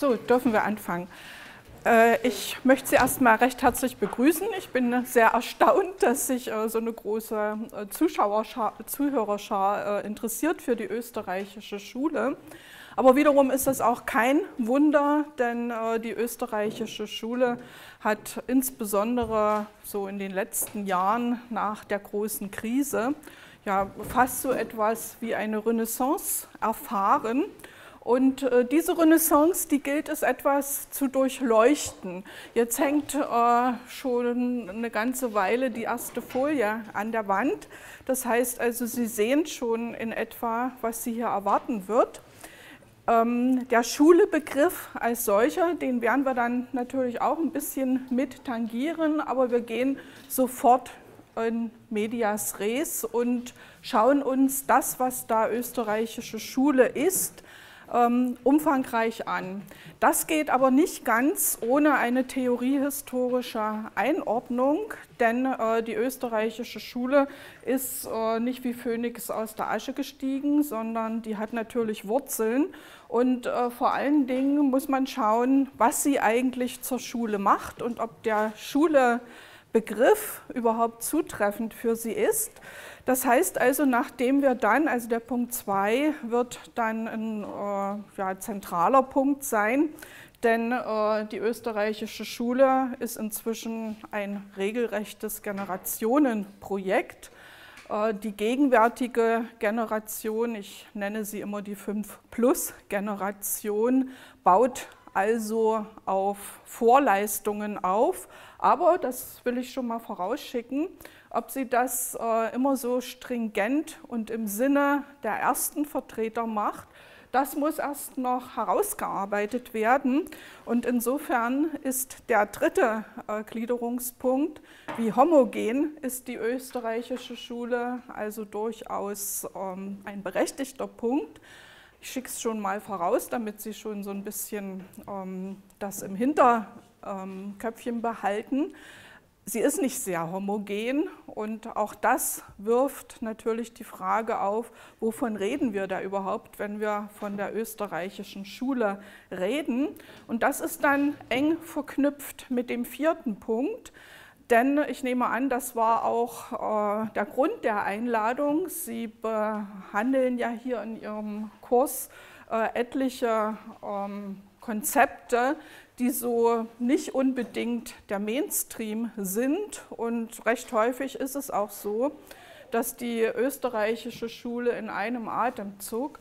So, dürfen wir anfangen. Ich möchte Sie erstmal recht herzlich begrüßen. Ich bin sehr erstaunt, dass sich so eine große Zuhörerschar interessiert für die österreichische Schule. Aber wiederum ist das auch kein Wunder, denn die österreichische Schule hat insbesondere so in den letzten Jahren nach der großen Krise ja fast so etwas wie eine Renaissance erfahren. Und diese Renaissance, die gilt es etwas zu durchleuchten. Jetzt hängt schon eine ganze Weile die erste Folie an der Wand. Das heißt also, Sie sehen schon in etwa, was Sie hier erwarten wird. Der Schulebegriff als solcher, den werden wir dann natürlich auch ein bisschen mit tangieren, aber wir gehen sofort in medias res und schauen uns das, was da österreichische Schule ist, umfangreich an. Das geht aber nicht ganz ohne eine theoriehistorische Einordnung, denn die österreichische Schule ist nicht wie Phönix aus der Asche gestiegen, sondern die hat natürlich Wurzeln und vor allen Dingen muss man schauen, was sie eigentlich zur Schule macht und ob der Schulebegriff überhaupt zutreffend für sie ist. Das heißt also, nachdem wir dann, also der Punkt 2 wird dann ein zentraler Punkt sein, denn die österreichische Schule ist inzwischen ein regelrechtes Generationenprojekt. Die gegenwärtige Generation, ich nenne sie immer die 5-Plus-Generation, baut also auf Vorleistungen auf, aber, das will ich schon mal vorausschicken, ob sie das immer so stringent und im Sinne der ersten Vertreter macht, das muss erst noch herausgearbeitet werden. Und insofern ist der dritte Gliederungspunkt, wie homogen ist die österreichische Schule, also durchaus ein berechtigter Punkt. Ich schicke es schon mal voraus, damit Sie schon so ein bisschen das im Hinterköpfchen behalten. Sie ist nicht sehr homogen und auch das wirft natürlich die Frage auf, wovon reden wir da überhaupt, wenn wir von der österreichischen Schule reden. Und das ist dann eng verknüpft mit dem vierten Punkt, denn ich nehme an, das war auch der Grund der Einladung. Sie behandeln ja hier in Ihrem Kurs etliche Konzepte, die so nicht unbedingt der Mainstream sind. Und recht häufig ist es auch so, dass die österreichische Schule in einem Atemzug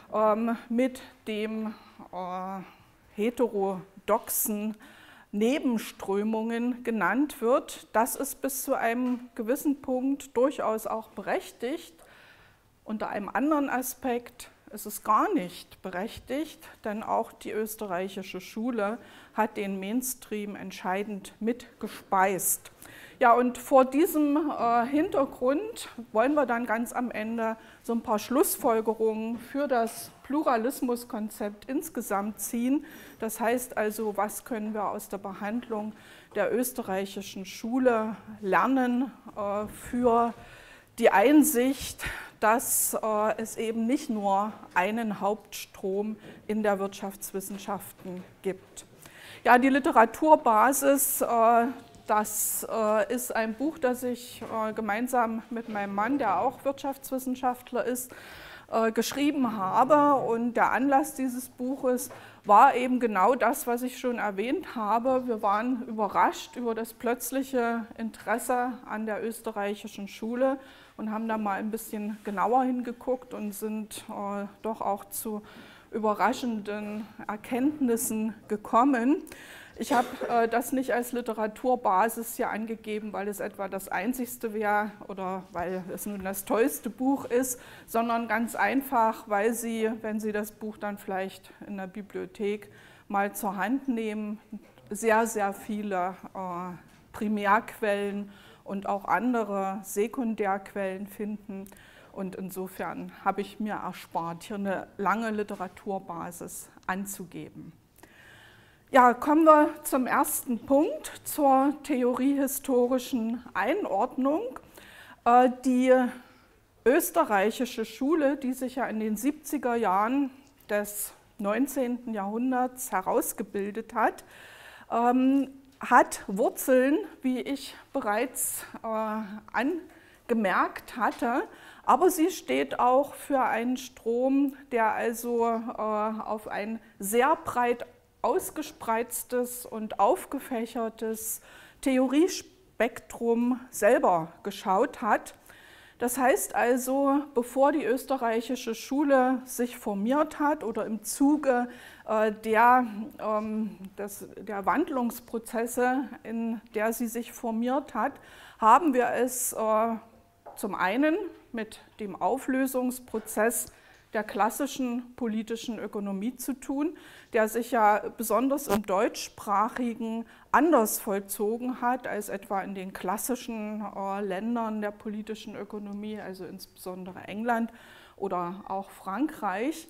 mit dem heterodoxen Nebenströmungen genannt wird. Das ist bis zu einem gewissen Punkt durchaus auch berechtigt. Unter einem anderen Aspekt ist es gar nicht berechtigt, denn auch die österreichische Schule hat den Mainstream entscheidend mitgespeist. Ja, und vor diesem Hintergrund wollen wir dann ganz am Ende so ein paar Schlussfolgerungen für das Pluralismuskonzept insgesamt ziehen. Das heißt also, was können wir aus der Behandlung der österreichischen Schule lernen für die Einsicht, dass es eben nicht nur einen Hauptstrom in der Wirtschaftswissenschaften gibt. Ja, die Literaturbasis, das ist ein Buch, das ich gemeinsam mit meinem Mann, der auch Wirtschaftswissenschaftler ist, geschrieben habe. Und der Anlass dieses Buches war eben genau das, was ich schon erwähnt habe. Wir waren überrascht über das plötzliche Interesse an der österreichischen Schule und haben da mal ein bisschen genauer hingeguckt und sind doch auch zu überraschenden Erkenntnissen gekommen. Ich habe das nicht als Literaturbasis hier angegeben, weil es etwa das einzigste wäre oder weil es nun das tollste Buch ist, sondern ganz einfach, weil Sie, wenn Sie das Buch dann vielleicht in der Bibliothek mal zur Hand nehmen, sehr, sehr viele Primärquellen und auch andere Sekundärquellen finden. Und insofern habe ich mir erspart, hier eine lange Literaturbasis anzugeben. Ja, kommen wir zum ersten Punkt, zur theoriehistorischen Einordnung. Die österreichische Schule, die sich ja in den 70er Jahren des 19. Jahrhunderts herausgebildet hat, hat Wurzeln, wie ich bereits angemerkt hatte, aber sie steht auch für einen Strom, der also auf ein sehr breit ausgespreiztes und aufgefächertes Theoriespektrum selber geschaut hat. Das heißt also, bevor die österreichische Schule sich formiert hat oder im Zuge der Wandlungsprozesse, in der sie sich formiert hat, haben wir es zum einen mit dem Auflösungsprozess der klassischen politischen Ökonomie zu tun, der sich ja besonders im deutschsprachigen anders vollzogen hat als etwa in den klassischen Ländern der politischen Ökonomie, also insbesondere England oder auch Frankreich.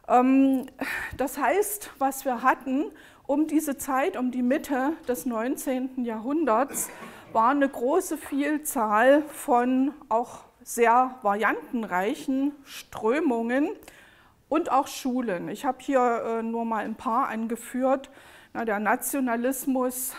Das heißt, was wir hatten um diese Zeit, um die Mitte des 19. Jahrhunderts, war eine große Vielzahl von auch sehr variantenreichen Strömungen und auch Schulen. Ich habe hier nur mal ein paar angeführt. Der Nationalismus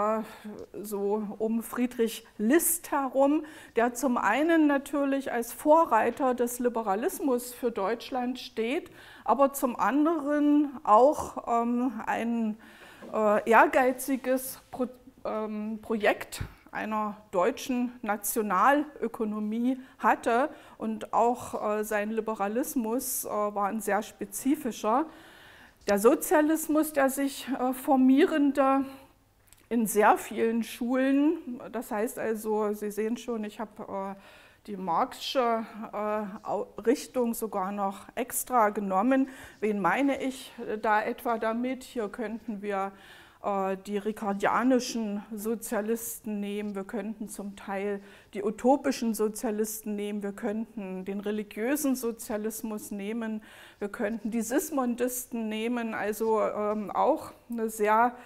so um Friedrich List herum, der zum einen natürlich als Vorreiter des Liberalismus für Deutschland steht, aber zum anderen auch ein ehrgeiziges Projekt einer deutschen Nationalökonomie hatte und auch sein Liberalismus war ein sehr spezifischer. Der Sozialismus, der sich formierende in sehr vielen Schulen, das heißt also, Sie sehen schon, ich habe die Marxische Richtung sogar noch extra genommen. Wen meine ich da etwa damit? Hier könnten wir die ricardianischen Sozialisten nehmen, wir könnten zum Teil die utopischen Sozialisten nehmen, wir könnten den religiösen Sozialismus nehmen, wir könnten die Sismondisten nehmen, also auch eine sehr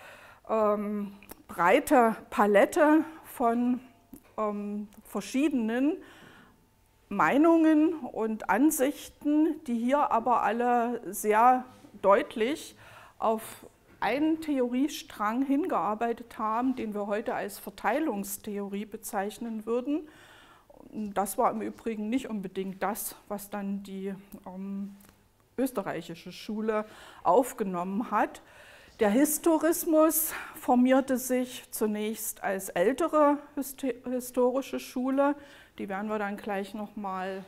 breite Palette von verschiedenen Meinungen und Ansichten, die hier aber alle sehr deutlich auf einen Theoriestrang hingearbeitet haben, den wir heute als Verteilungstheorie bezeichnen würden. Das war im Übrigen nicht unbedingt das, was dann die österreichische Schule aufgenommen hat. Der Historismus formierte sich zunächst als ältere historische Schule, die werden wir dann gleich nochmal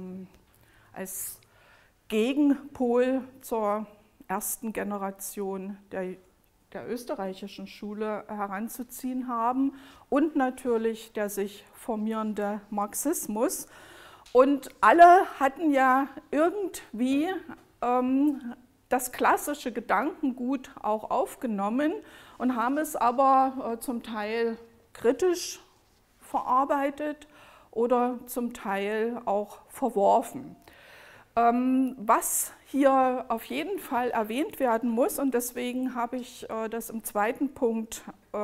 als Gegenpol zur ersten Generation der österreichischen Schule heranzuziehen haben und natürlich der sich formierende Marxismus. Und alle hatten ja irgendwie das klassische Gedankengut auch aufgenommen und haben es aber zum Teil kritisch verarbeitet oder zum Teil auch verworfen. Was hier auf jeden Fall erwähnt werden muss, und deswegen habe ich das im zweiten Punkt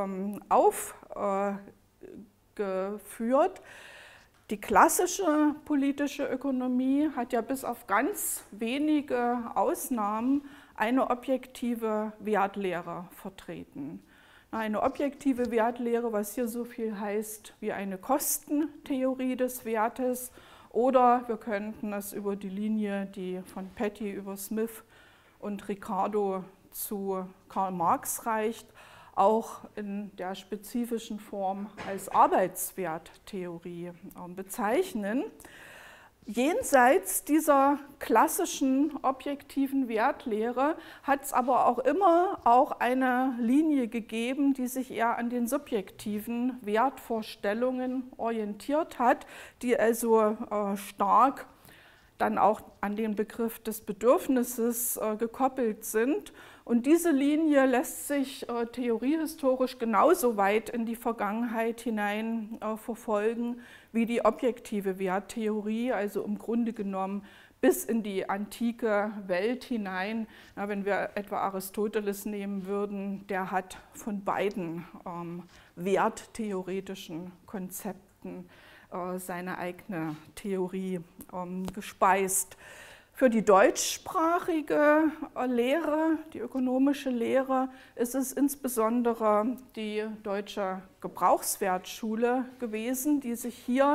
aufgeführt, die klassische politische Ökonomie hat ja bis auf ganz wenige Ausnahmen eine objektive Wertlehre vertreten. Eine objektive Wertlehre, was hier so viel heißt wie eine Kostentheorie des Wertes, oder wir könnten es über die Linie, die von Petty über Smith und Ricardo zu Karl Marx reicht, auch in der spezifischen Form als Arbeitswerttheorie bezeichnen. Jenseits dieser klassischen objektiven Wertlehre hat es aber auch immer auch eine Linie gegeben, die sich eher an den subjektiven Wertvorstellungen orientiert hat, die also stark dann auch an den Begriff des Bedürfnisses gekoppelt sind. Und diese Linie lässt sich theoriehistorisch genauso weit in die Vergangenheit hinein verfolgen wie die objektive Werttheorie, also im Grunde genommen bis in die antike Welt hinein. Na, wenn wir etwa Aristoteles nehmen würden, der hat von beiden werttheoretischen Konzepten seine eigene Theorie gespeist. Für die deutschsprachige Lehre, die ökonomische Lehre, ist es insbesondere die Deutsche Gebrauchswertschule gewesen, die sich hier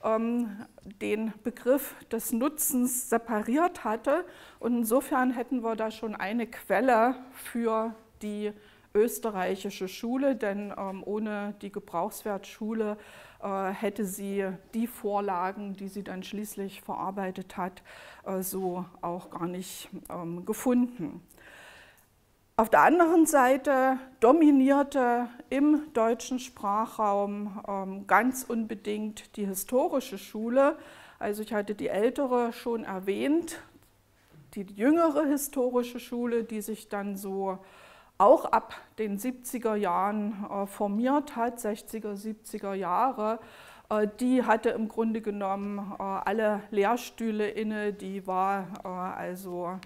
den Begriff des Nutzens separiert hatte. Und insofern hätten wir da schon eine Quelle für die österreichische Schule, denn ohne die Gebrauchswertschule hätte sie die Vorlagen, die sie dann schließlich verarbeitet hat, so auch gar nicht gefunden. Auf der anderen Seite dominierte im deutschen Sprachraum ganz unbedingt die historische Schule. Also ich hatte die ältere schon erwähnt, die jüngere historische Schule, die sich dann so auch ab den 70er Jahren formiert hat, 60er, 70er Jahre, die hatte im Grunde genommen alle Lehrstühle inne, die war also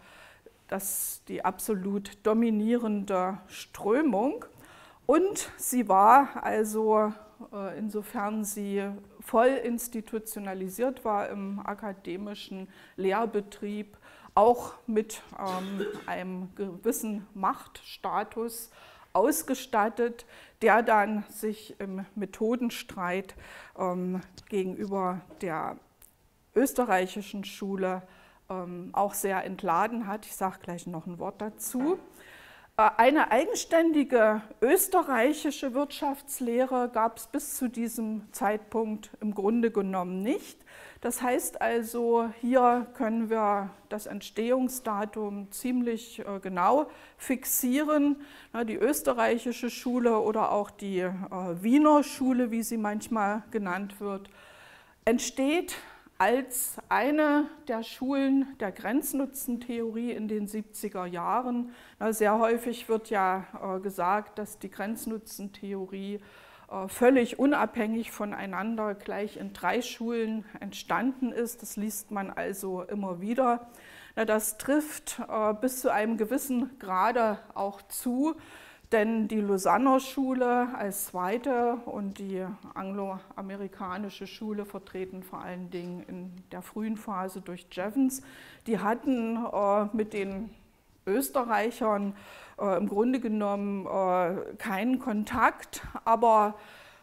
die absolut dominierende Strömung. Und sie war also, insofern sie voll institutionalisiert war im akademischen Lehrbetrieb, auch mit einem gewissen Machtstatus ausgestattet, der dann sich im Methodenstreit gegenüber der österreichischen Schule auch sehr entladen hat. Ich sage gleich noch ein Wort dazu. Eine eigenständige österreichische Wirtschaftslehre gab es bis zu diesem Zeitpunkt im Grunde genommen nicht. Das heißt also, hier können wir das Entstehungsdatum ziemlich genau fixieren. Die österreichische Schule oder auch die Wiener Schule, wie sie manchmal genannt wird, entsteht als eine der Schulen der Grenznutzentheorie in den 70er Jahren. Sehr häufig wird ja gesagt, dass die Grenznutzentheorie völlig unabhängig voneinander gleich in 3 Schulen entstanden ist. Das liest man also immer wieder. Das trifft bis zu einem gewissen Grade auch zu, denn die Lausanner Schule als zweite und die angloamerikanische Schule, vertreten vor allen Dingen in der frühen Phase durch Jevons, die hatten mit den Österreichern im Grunde genommen keinen Kontakt, aber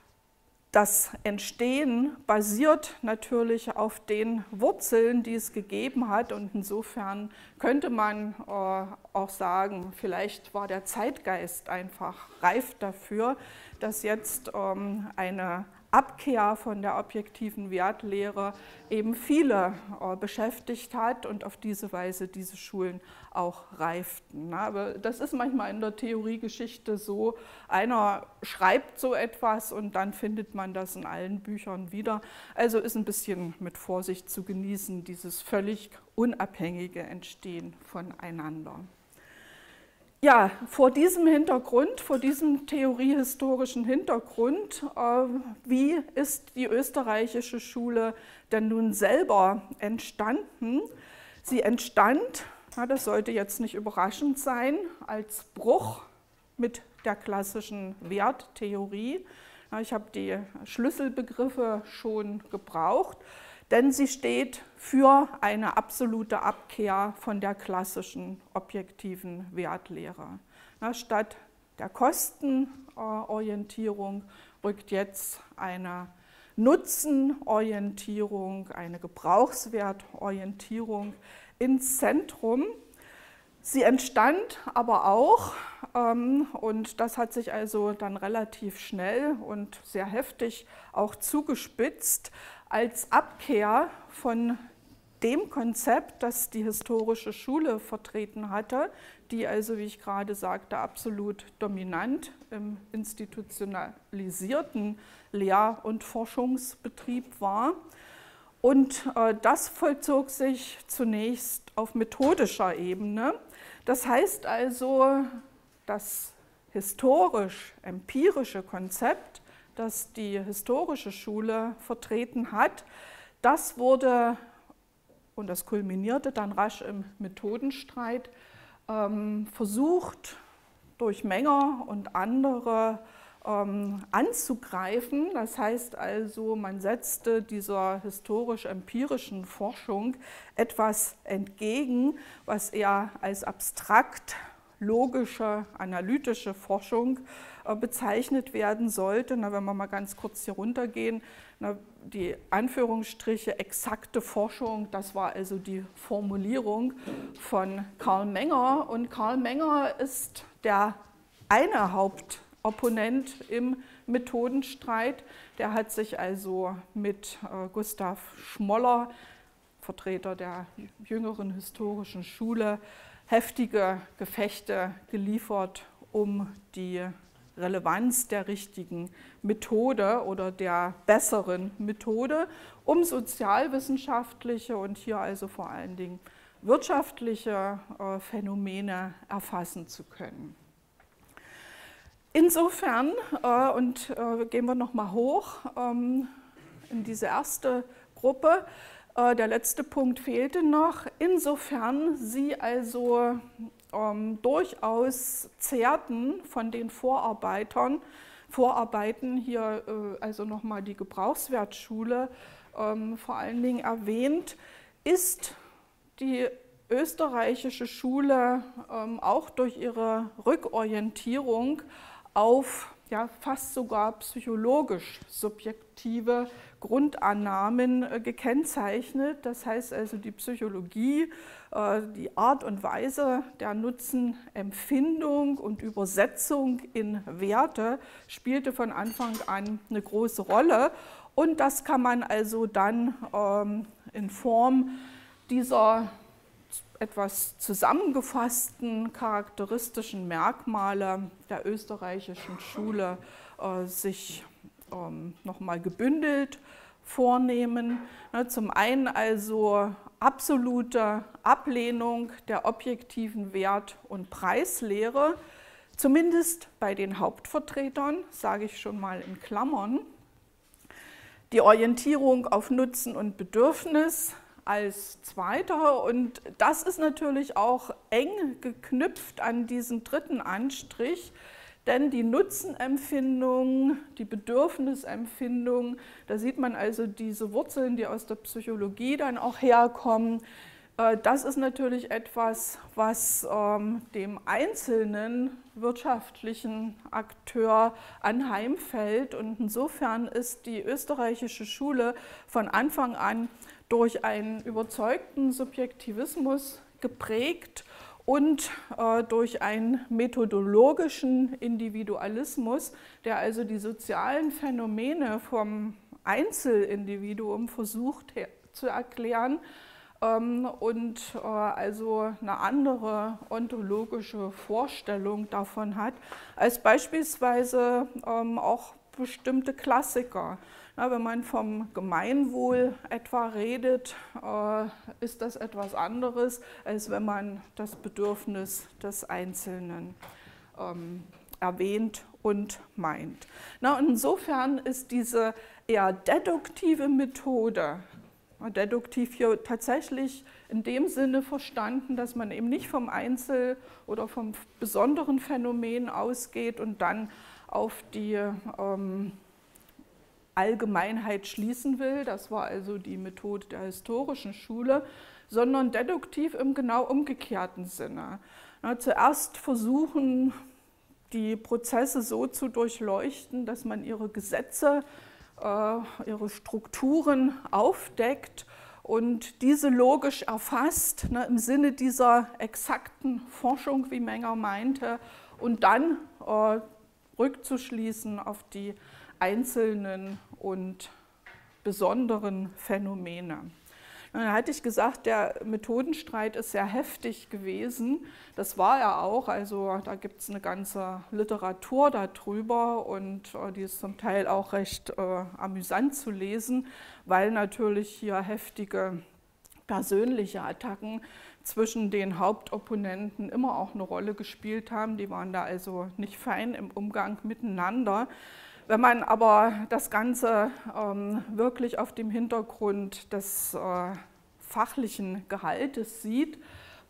das Entstehen basiert natürlich auf den Wurzeln, die es gegeben hat, und insofern könnte man auch sagen, vielleicht war der Zeitgeist einfach reif dafür, dass jetzt eine Abkehr von der objektiven Wertlehre eben viele beschäftigt hat und auf diese Weise diese Schulen auch reiften. Aber das ist manchmal in der Theoriegeschichte so, einer schreibt so etwas und dann findet man das in allen Büchern wieder. Also ist ein bisschen mit Vorsicht zu genießen, dieses völlig unabhängige Entstehen voneinander. Ja, vor diesem Hintergrund, vor diesem theoriehistorischen Hintergrund, wie ist die österreichische Schule denn nun selber entstanden? Sie entstand, das sollte jetzt nicht überraschend sein, als Bruch mit der klassischen Werttheorie. Ich habe die Schlüsselbegriffe schon gebraucht, denn sie steht für eine absolute Abkehr von der klassischen objektiven Wertlehre. Statt der Kostenorientierung rückt jetzt eine Nutzenorientierung, eine Gebrauchswertorientierung ins Zentrum. Sie entstand aber auch, und das hat sich also dann relativ schnell und sehr heftig auch zugespitzt, als Abkehr von dem Konzept, das die historische Schule vertreten hatte, die also, wie ich gerade sagte, absolut dominant im institutionalisierten Lehr- und Forschungsbetrieb war. Und das vollzog sich zunächst auf methodischer Ebene. Das heißt also, das historisch-empirische Konzept, das die historische Schule vertreten hat, das wurde, und das kulminierte dann rasch im Methodenstreit, versucht durch Menger und andere anzugreifen. Das heißt also, man setzte dieser historisch-empirischen Forschung etwas entgegen, was eher als abstrakt logische, analytische Forschung bezeichnet werden sollte. Na, wenn wir mal ganz kurz hier runtergehen, na, die Anführungsstriche exakte Forschung, das war also die Formulierung von Karl Menger. Und Karl Menger ist der eine Hauptopponent im Methodenstreit. Der hat sich also mit Gustav Schmoller, Vertreter der jüngeren historischen Schule, heftige Gefechte geliefert, um die Relevanz der richtigen Methode oder der besseren Methode, um sozialwissenschaftliche und hier also vor allen Dingen wirtschaftliche Phänomene erfassen zu können. Insofern, gehen wir nochmal hoch in diese erste Gruppe, der letzte Punkt fehlte noch, insofern Sie also durchaus zehrten von den Vorarbeiten, hier also nochmal die Gebrauchswertschule vor allen Dingen erwähnt, ist die österreichische Schule auch durch ihre Rückorientierung auf ja, fast sogar psychologisch subjektive Grundannahmen gekennzeichnet. Das heißt also, die Psychologie, die Art und Weise der Nutzenempfindung und Übersetzung in Werte spielte von Anfang an eine große Rolle. Und das kann man also dann in Form dieser etwas zusammengefassten charakteristischen Merkmale der österreichischen Schule sich nochmal gebündelt vornehmen. Zum einen also absolute Ablehnung der objektiven Wert- und Preislehre, zumindest bei den Hauptvertretern, sage ich schon mal in Klammern. Die Orientierung auf Nutzen und Bedürfnis als zweiter, und das ist natürlich auch eng geknüpft an diesen dritten Anstrich, denn die Nutzenempfindung, die Bedürfnisempfindung, da sieht man also diese Wurzeln, die aus der Psychologie dann auch herkommen. Das ist natürlich etwas, was dem einzelnen wirtschaftlichen Akteur anheimfällt, und insofern ist die österreichische Schule von Anfang an durch einen überzeugten Subjektivismus geprägt und durch einen methodologischen Individualismus, der also die sozialen Phänomene vom Einzelindividuum versucht zu erklären und also eine andere ontologische Vorstellung davon hat, als beispielsweise auch bestimmte Klassiker. Na, wenn man vom Gemeinwohl etwa redet, ist das etwas anderes, als wenn man das Bedürfnis des Einzelnen erwähnt und meint. Na, und insofern ist diese eher deduktive Methode, deduktiv hier tatsächlich in dem Sinne verstanden, dass man eben nicht vom Einzel- oder vom besonderen Phänomen ausgeht und dann auf die Allgemeinheit schließen will, das war also die Methode der historischen Schule, sondern deduktiv im genau umgekehrten Sinne. Na, zuerst versuchen, die Prozesse so zu durchleuchten, dass man ihre Gesetze, ihre Strukturen aufdeckt und diese logisch erfasst, im Sinne dieser exakten Forschung, wie Menger meinte, und dann rückzuschließen auf die einzelnen und besonderen Phänomene. Dann hatte ich gesagt, der Methodenstreit ist sehr heftig gewesen. Das war er auch, also da gibt es eine ganze Literatur darüber und die ist zum Teil auch recht amüsant zu lesen, weil natürlich hier heftige persönliche Attacken zwischen den Hauptopponenten immer auch eine Rolle gespielt haben. Die waren da also nicht fein im Umgang miteinander. Wenn man aber das Ganze wirklich auf dem Hintergrund des fachlichen Gehaltes sieht,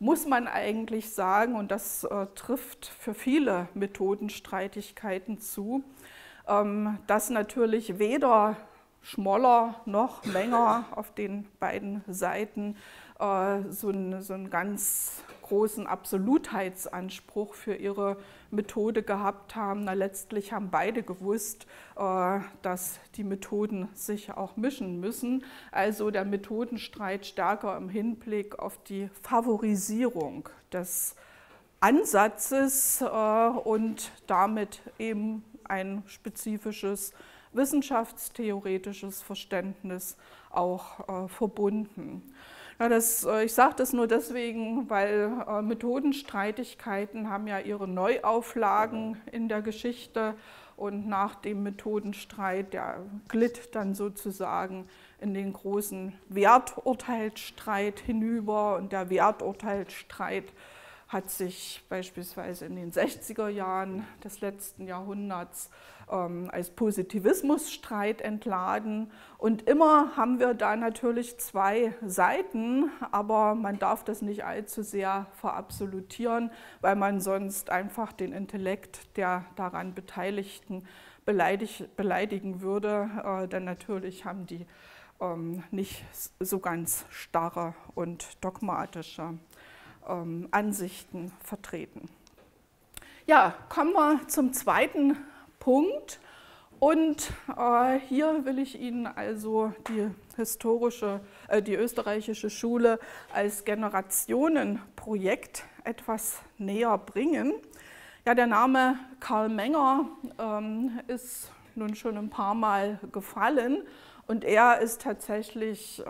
muss man eigentlich sagen, und das trifft für viele Methodenstreitigkeiten zu, dass natürlich weder Schmoller noch Menger auf den beiden Seiten so einen ganz großen Absolutheitsanspruch für ihre Methode gehabt haben. Na, letztlich haben beide gewusst, dass die Methoden sich auch mischen müssen. Also der Methodenstreit stärker im Hinblick auf die Favorisierung des Ansatzes und damit eben ein spezifisches wissenschaftstheoretisches Verständnis auch verbunden. Ja, ich sage das nur deswegen, weil Methodenstreitigkeiten haben ja ihre Neuauflagen in der Geschichte und nach dem Methodenstreit, der glitt dann sozusagen in den großen Werturteilsstreit hinüber, und der Werturteilsstreit hat sich beispielsweise in den 60er Jahren des letzten Jahrhunderts als Positivismusstreit entladen. Und immer haben wir da natürlich zwei Seiten, aber man darf das nicht allzu sehr verabsolutieren, weil man sonst einfach den Intellekt der daran Beteiligten beleidigen würde. Denn natürlich haben die nicht so ganz starre und dogmatische Ansichten vertreten. Ja, kommen wir zum zweiten Punkt, und hier will ich Ihnen also die österreichische Schule als Generationenprojekt etwas näher bringen. Ja, der Name Karl Menger ist nun schon ein paar Mal gefallen, und er ist tatsächlich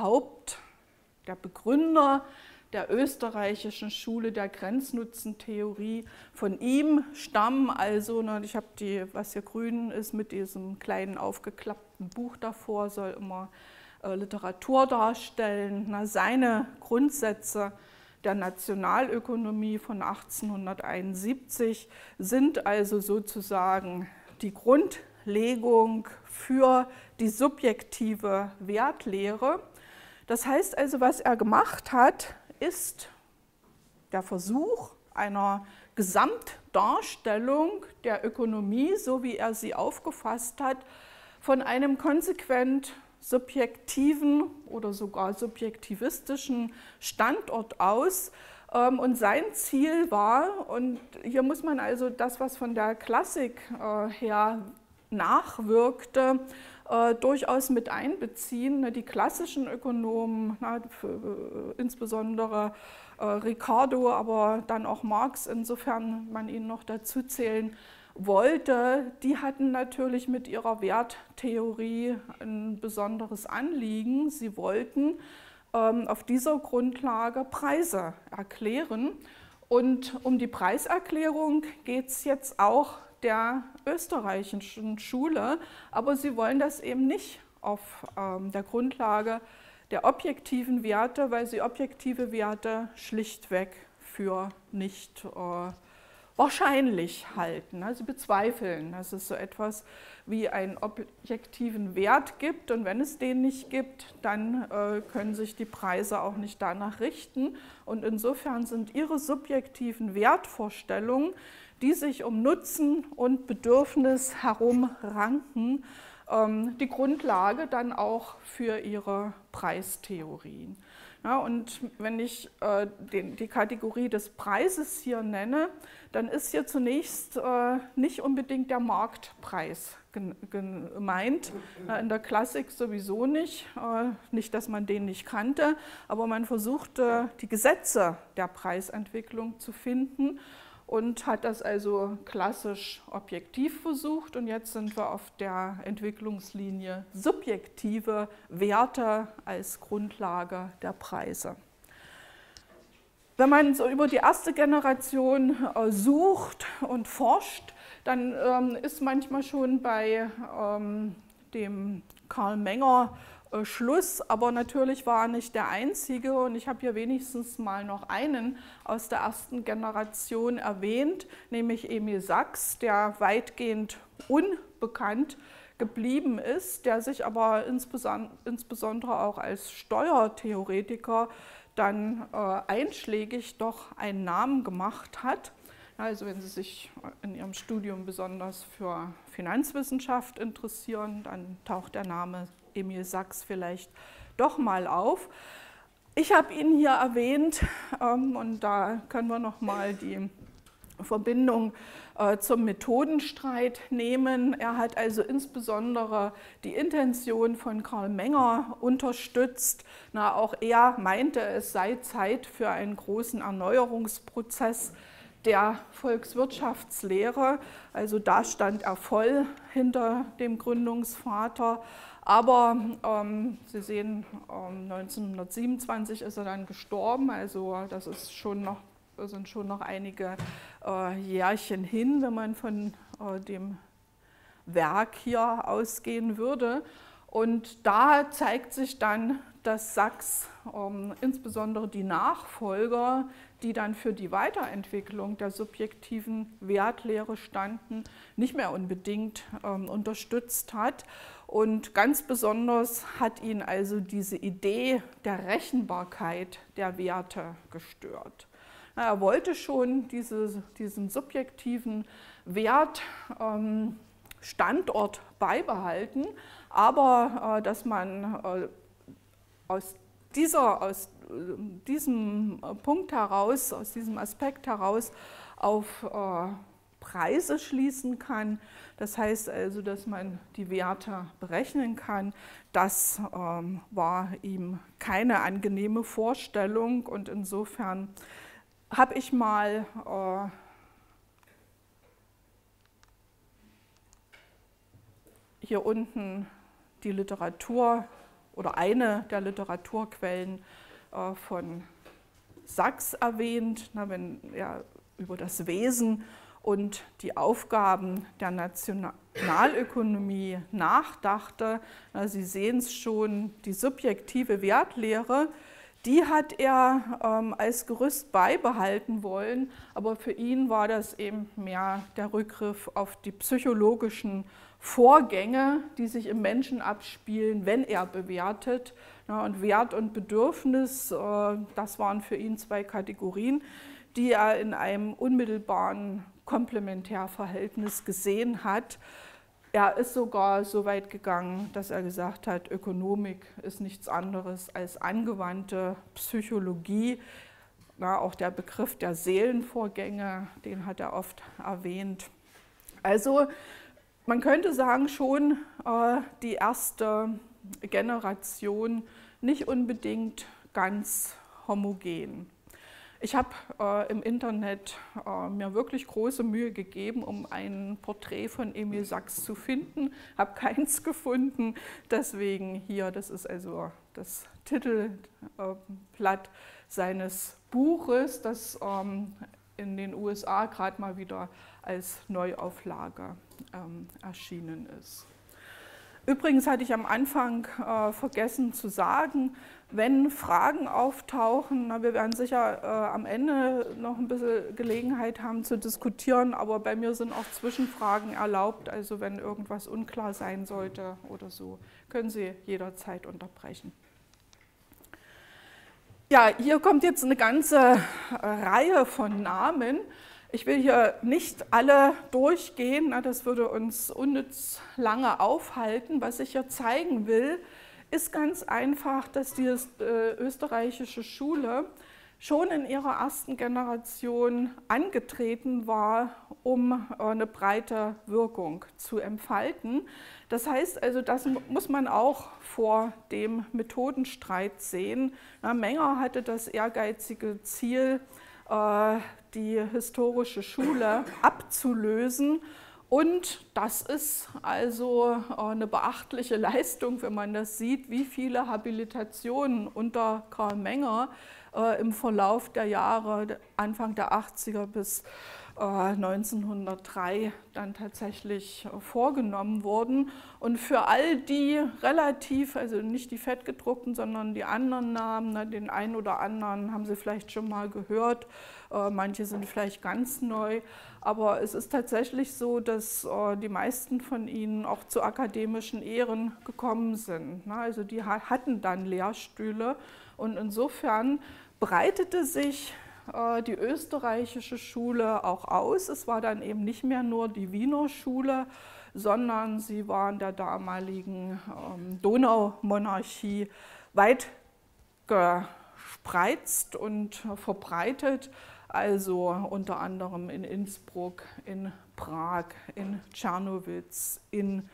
der Begründer der österreichischen Schule der Grenznutzentheorie. Von ihm stammen also, ich habe was hier grün ist mit diesem kleinen aufgeklappten Buch davor, soll immer Literatur darstellen. Seine Grundsätze der Nationalökonomie von 1871 sind also sozusagen die Grundlegung für die subjektive Wertlehre. Das heißt also, was er gemacht hat, ist der Versuch einer Gesamtdarstellung der Ökonomie, so wie er sie aufgefasst hat, von einem konsequent subjektiven oder sogar subjektivistischen Standort aus. Und sein Ziel war, und hier muss man also das, was von der Klassik her nachwirkte, durchaus mit einbeziehen. Die klassischen Ökonomen, insbesondere Ricardo, aber dann auch Marx, insofern man ihn noch dazu zählen wollte, die hatten natürlich mit ihrer Werttheorie ein besonderes Anliegen. Sie wollten auf dieser Grundlage Preise erklären. Und um die Preiserklärung geht es jetzt auch der österreichischen Schule, aber sie wollen das eben nicht auf der Grundlage der objektiven Werte, weil sie objektive Werte schlichtweg für nicht wahrscheinlich halten. Sie bezweifeln, dass es so etwas wie einen objektiven Wert gibt, und wenn es den nicht gibt, dann können sich die Preise auch nicht danach richten, und insofern sind ihre subjektiven Wertvorstellungen, die sich um Nutzen und Bedürfnis herum ranken, die Grundlage dann auch für ihre Preistheorien. Ja, und wenn ich die Kategorie des Preises hier nenne, dann ist hier zunächst nicht unbedingt der Marktpreis gemeint. In der Klassik sowieso nicht, nicht, dass man den nicht kannte, aber man versuchte, die Gesetze der Preisentwicklung zu finden und hat das also klassisch objektiv versucht, und jetzt sind wir auf der Entwicklungslinie subjektive Werte als Grundlage der Preise. Wenn man so über die erste Generation sucht und forscht, dann ist manchmal schon bei dem Karl Menger Schluss, aber natürlich war er nicht der Einzige, und ich habe hier wenigstens mal noch einen aus der ersten Generation erwähnt, nämlich Emil Sachs, der weitgehend unbekannt geblieben ist, der sich aber insbesondere auch als Steuertheoretiker dann einschlägig doch einen Namen gemacht hat. Also wenn Sie sich in Ihrem Studium besonders für Finanzwissenschaft interessieren, dann taucht der Name Emil Sachs vielleicht doch mal auf. Ich habe ihn hier erwähnt und da können wir noch mal die Verbindung zum Methodenstreit nehmen. Er hat also insbesondere die Intention von Karl Menger unterstützt. Auch er meinte, es sei Zeit für einen großen Erneuerungsprozess der Volkswirtschaftslehre. Also da stand er voll hinter dem Gründungsvater. Aber Sie sehen, 1927 ist er dann gestorben, also das ist sind schon noch einige Jährchen hin, wenn man von dem Werk hier ausgehen würde. Und da zeigt sich dann, dass Sachs insbesondere die Nachfolger, die dann für die Weiterentwicklung der subjektiven Wertlehre standen, nicht mehr unbedingt unterstützt hat. Und ganz besonders hat ihn also diese Idee der Rechenbarkeit der Werte gestört. Er wollte schon diesen subjektiven Wert Standort beibehalten, aber dass man aus diesem Punkt heraus, aus diesem Aspekt heraus auf Preise schließen kann, das heißt also, dass man die Werte berechnen kann, das war ihm keine angenehme Vorstellung und insofern habe ich mal hier unten die Literatur oder eine der Literaturquellen von Sachs erwähnt, wenn er über das Wesen und die Aufgaben der Nationalökonomie nachdachte. Sie sehen es schon, die subjektive Wertlehre, die hat er als Gerüst beibehalten wollen, aber für ihn war das eben mehr der Rückgriff auf die psychologischen Vorgänge, die sich im Menschen abspielen, wenn er bewertet. Und Wert und Bedürfnis, das waren für ihn zwei Kategorien, die er in einem unmittelbaren Komplementärverhältnis gesehen hat. Er ist sogar so weit gegangen, dass er gesagt hat, Ökonomik ist nichts anderes als angewandte Psychologie. Auch der Begriff der Seelenvorgänge, den hat er oft erwähnt. Also man könnte sagen, schon die erste Generation nicht unbedingt ganz homogen. Ich habe im Internet mir wirklich große Mühe gegeben, um ein Porträt von Emil Sachs zu finden, habe keins gefunden, deswegen hier, das ist also das Titelblatt seines Buches, das in den USA gerade mal wieder als Neuauflage erschienen ist. Übrigens hatte ich am Anfang vergessen zu sagen, wenn Fragen auftauchen, wir werden sicher am Ende noch ein bisschen Gelegenheit haben zu diskutieren, aber bei mir sind auch Zwischenfragen erlaubt, also wenn irgendwas unklar sein sollte oder so, können Sie jederzeit unterbrechen. Ja, hier kommt jetzt eine ganze Reihe von Namen. Ich will hier nicht alle durchgehen, das würde uns unnütz lange aufhalten. Was ich hier zeigen will, ist ganz einfach, dass die österreichische Schule schon in ihrer ersten Generation angetreten war, um eine breite Wirkung zu entfalten. Das heißt also, das muss man auch vor dem Methodenstreit sehen. Menger hatte das ehrgeizige Ziel, die historische Schule abzulösen. Und das ist also eine beachtliche Leistung, wenn man das sieht, wie viele Habilitationen unter Karl Menger im Verlauf der Jahre, Anfang der 80er bis 1903 dann tatsächlich vorgenommen wurden. Und für all die relativ, also nicht die fettgedruckten, sondern die anderen Namen, den einen oder anderen haben Sie vielleicht schon mal gehört, manche sind vielleicht ganz neu, aber es ist tatsächlich so, dass die meisten von ihnen auch zu akademischen Ehren gekommen sind. Also die hatten dann Lehrstühle und insofern breitete sich die österreichische Schule auch aus. Es war dann eben nicht mehr nur die Wiener Schule, sondern sie war in der damaligen Donaumonarchie weit gespreizt und verbreitet, also unter anderem in Innsbruck, in Prag, in Czernowitz, in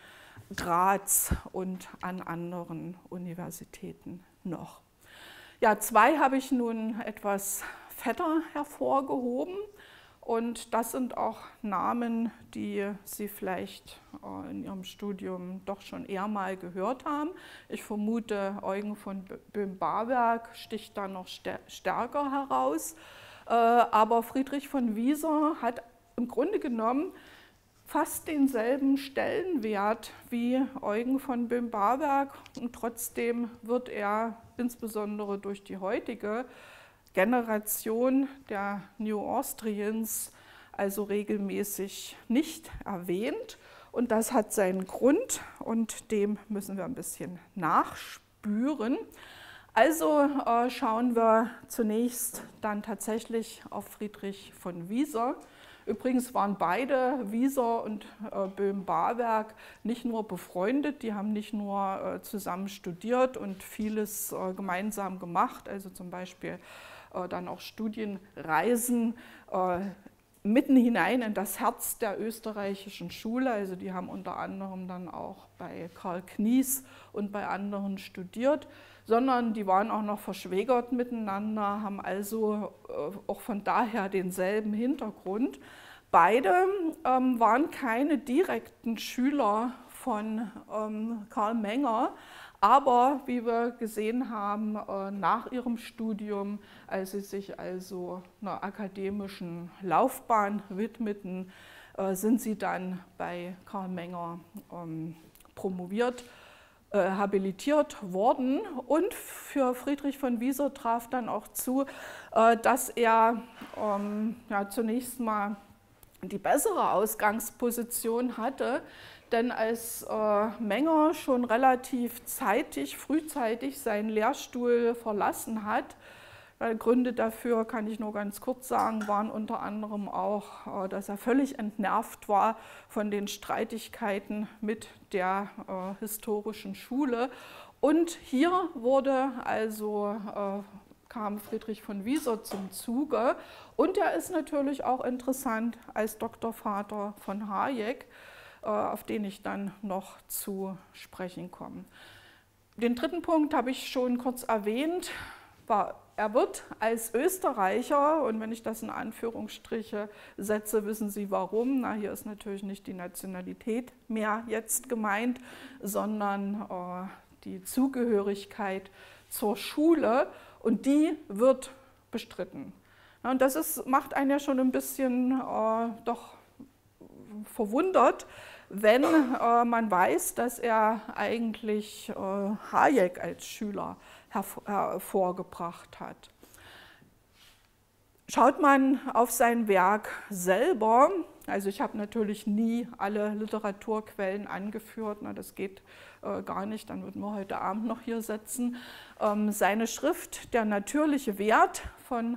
Graz und an anderen Universitäten noch. Ja, zwei habe ich nun etwas fetter hervorgehoben und das sind auch Namen, die Sie vielleicht in Ihrem Studium doch schon eher mal gehört haben. Ich vermute, Eugen von Böhm-Barwerk sticht da noch stärker heraus, aber Friedrich von Wieser hat im Grunde genommen fast denselben Stellenwert wie Eugen von Böhm-Barwerk und trotzdem wird er insbesondere durch die heutige Generation der New Austrians also regelmäßig nicht erwähnt und das hat seinen Grund und dem müssen wir ein bisschen nachspüren. Also schauen wir zunächst dann tatsächlich auf Friedrich von Wieser. Übrigens waren beide, Wieser und Böhm-Barwerk, nicht nur befreundet, die haben nicht nur zusammen studiert und vieles gemeinsam gemacht, also zum Beispiel dann auch Studienreisen mitten hinein in das Herz der österreichischen Schule. Also die haben unter anderem dann auch bei Karl Knies und bei anderen studiert, sondern die waren auch noch verschwägert miteinander, haben also auch von daher denselben Hintergrund. Beide waren keine direkten Schüler von Karl Menger, aber wie wir gesehen haben, nach ihrem Studium, als sie sich also einer akademischen Laufbahn widmeten, sind sie dann bei Karl Menger promoviert, habilitiert worden. Und für Friedrich von Wieser traf dann auch zu, dass er zunächst mal die bessere Ausgangsposition hatte, denn als Menger schon relativ frühzeitig seinen Lehrstuhl verlassen hat, Gründe dafür kann ich nur ganz kurz sagen, waren unter anderem auch, dass er völlig entnervt war von den Streitigkeiten mit der historischen Schule. Und hier kam Friedrich von Wieser zum Zuge und er ist natürlich auch interessant als Doktorvater von Hayek, auf den ich dann noch zu sprechen komme. Den dritten Punkt habe ich schon kurz erwähnt. Er wird als Österreicher, und wenn ich das in Anführungsstriche setze, wissen Sie warum. Na, hier ist natürlich nicht die Nationalität mehr jetzt gemeint, sondern die Zugehörigkeit zur Schule und die wird bestritten. Und das macht einen ja schon ein bisschen doch verwundert, wenn man weiß, dass er eigentlich Hayek als Schüler hervorgebracht hat. Schaut man auf sein Werk selber, also ich habe natürlich nie alle Literaturquellen angeführt, das geht gar nicht, dann würden wir heute Abend noch hier sitzen. Seine Schrift Der natürliche Wert von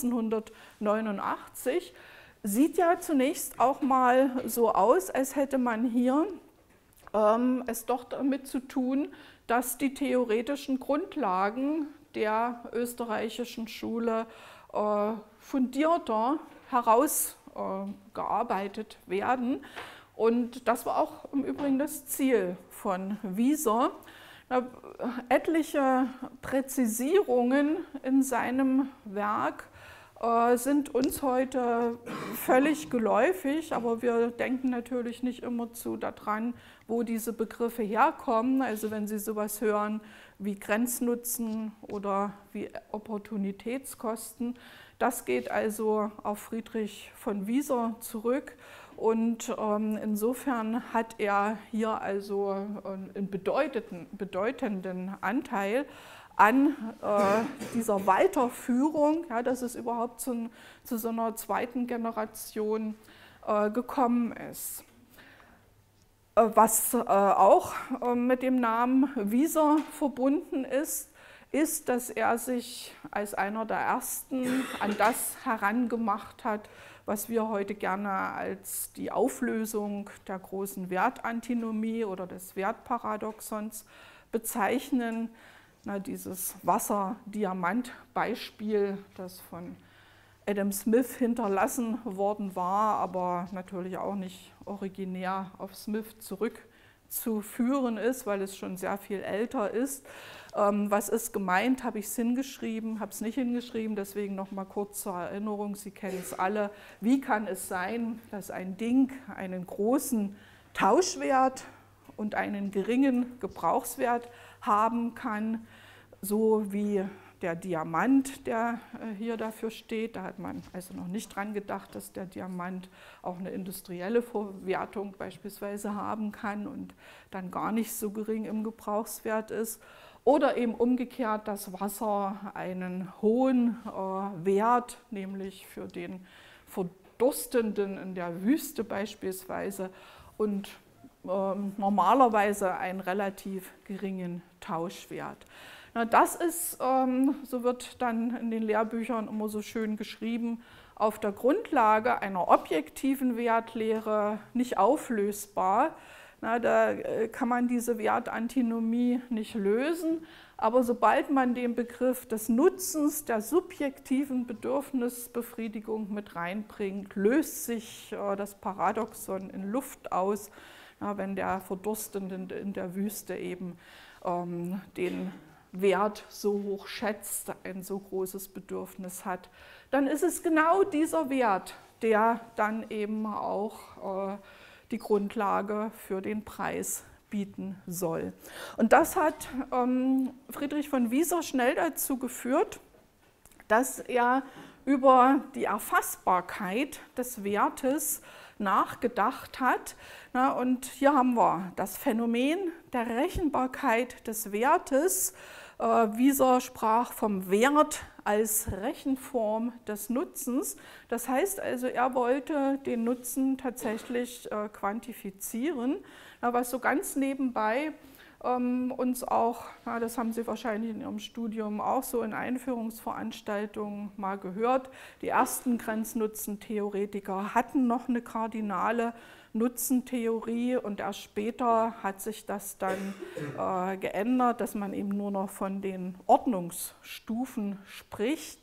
1889 sieht ja zunächst auch mal so aus, als hätte man hier es doch damit zu tun, dass die theoretischen Grundlagen der österreichischen Schule fundierter herausgearbeitet werden. Und das war auch im Übrigen das Ziel von Wieser. Etliche Präzisierungen in seinem Werk sind uns heute völlig geläufig, aber wir denken natürlich nicht immer daran, wo diese Begriffe herkommen. Also wenn Sie sowas hören wie Grenznutzen oder wie Opportunitätskosten, das geht also auf Friedrich von Wieser zurück und insofern hat er hier also einen bedeutenden Anteil an dieser Weiterführung, ja, dass es überhaupt zu so einer zweiten Generation gekommen ist. Was auch mit dem Namen Wieser verbunden ist, ist, dass er sich als einer der Ersten an das herangemacht hat, was wir heute gerne als die Auflösung der großen Wertantinomie oder des Wertparadoxons bezeichnen. Dieses Wasser-Diamant-Beispiel, das von Adam Smith hinterlassen worden war, aber natürlich auch nicht originär auf Smith zurückzuführen ist, weil es schon sehr viel älter ist. Was ist gemeint? Habe ich es hingeschrieben, habe es nicht hingeschrieben, deswegen noch mal kurz zur Erinnerung, Sie kennen es alle. Wie kann es sein, dass ein Ding einen großen Tauschwert und einen geringen Gebrauchswert haben kann, so wie der Diamant, der hier dafür steht? Da hat man also noch nicht dran gedacht, dass der Diamant auch eine industrielle Verwertung beispielsweise haben kann und dann gar nicht so gering im Gebrauchswert ist. Oder eben umgekehrt, dass Wasser einen hohen Wert, nämlich für den Verdurstenden in der Wüste beispielsweise, und normalerweise einen relativ geringen Tauschwert. Das ist, so wird dann in den Lehrbüchern immer so schön geschrieben, auf der Grundlage einer objektiven Wertlehre nicht auflösbar. Da kann man diese Wertantinomie nicht lösen, aber sobald man den Begriff des Nutzens, der subjektiven Bedürfnisbefriedigung mit reinbringt, löst sich das Paradoxon in Luft aus, wenn der Verdurstende in der Wüste eben den Wert so hoch schätzt, ein so großes Bedürfnis hat, dann ist es genau dieser Wert, der dann eben auch die Grundlage für den Preis bieten soll. Und das hat Friedrich von Wieser schnell dazu geführt, dass er über die Erfassbarkeit des Wertes nachgedacht hat. Und hier haben wir das Phänomen der Rechenbarkeit des Wertes. Wieser sprach vom Wert als Rechenform des Nutzens. Das heißt also, er wollte den Nutzen tatsächlich quantifizieren, was so ganz nebenbei uns auch, das haben Sie wahrscheinlich in Ihrem Studium auch so in Einführungsveranstaltungen mal gehört, die ersten Grenznutzentheoretiker hatten noch eine kardinale Nutzentheorie und erst später hat sich das dann geändert, dass man eben nur noch von den Ordnungsstufen spricht.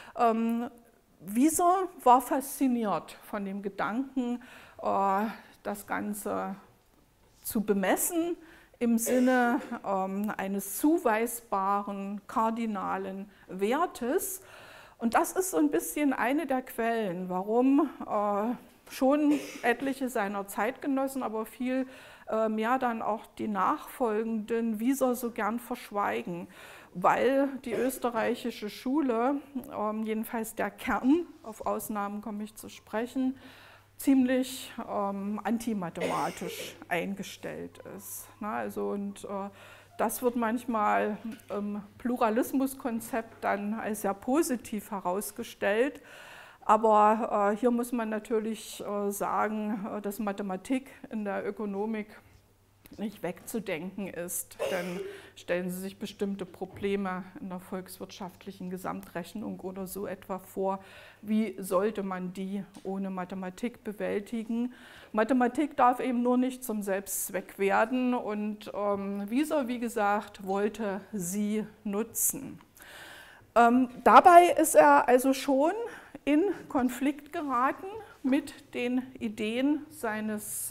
Wieser war fasziniert von dem Gedanken, das Ganze zu bemessen im Sinne eines zuweisbaren kardinalen Wertes. Und das ist so ein bisschen eine der Quellen, warum schon etliche seiner Zeitgenossen, aber viel mehr dann auch die nachfolgenden Wieser so gern verschweigen, weil die österreichische Schule, jedenfalls der Kern, auf Ausnahmen komme ich zu sprechen, ziemlich antimathematisch eingestellt ist. Das wird manchmal im Pluralismuskonzept dann als sehr positiv herausgestellt. Aber hier muss man natürlich sagen, dass Mathematik in der Ökonomik nicht wegzudenken ist. Denn stellen Sie sich bestimmte Probleme in der volkswirtschaftlichen Gesamtrechnung oder so etwa vor, wie sollte man die ohne Mathematik bewältigen? Mathematik darf eben nur nicht zum Selbstzweck werden und Wieser, wie gesagt, wollte sie nutzen. Dabei ist er also schon in Konflikt geraten mit den Ideen seines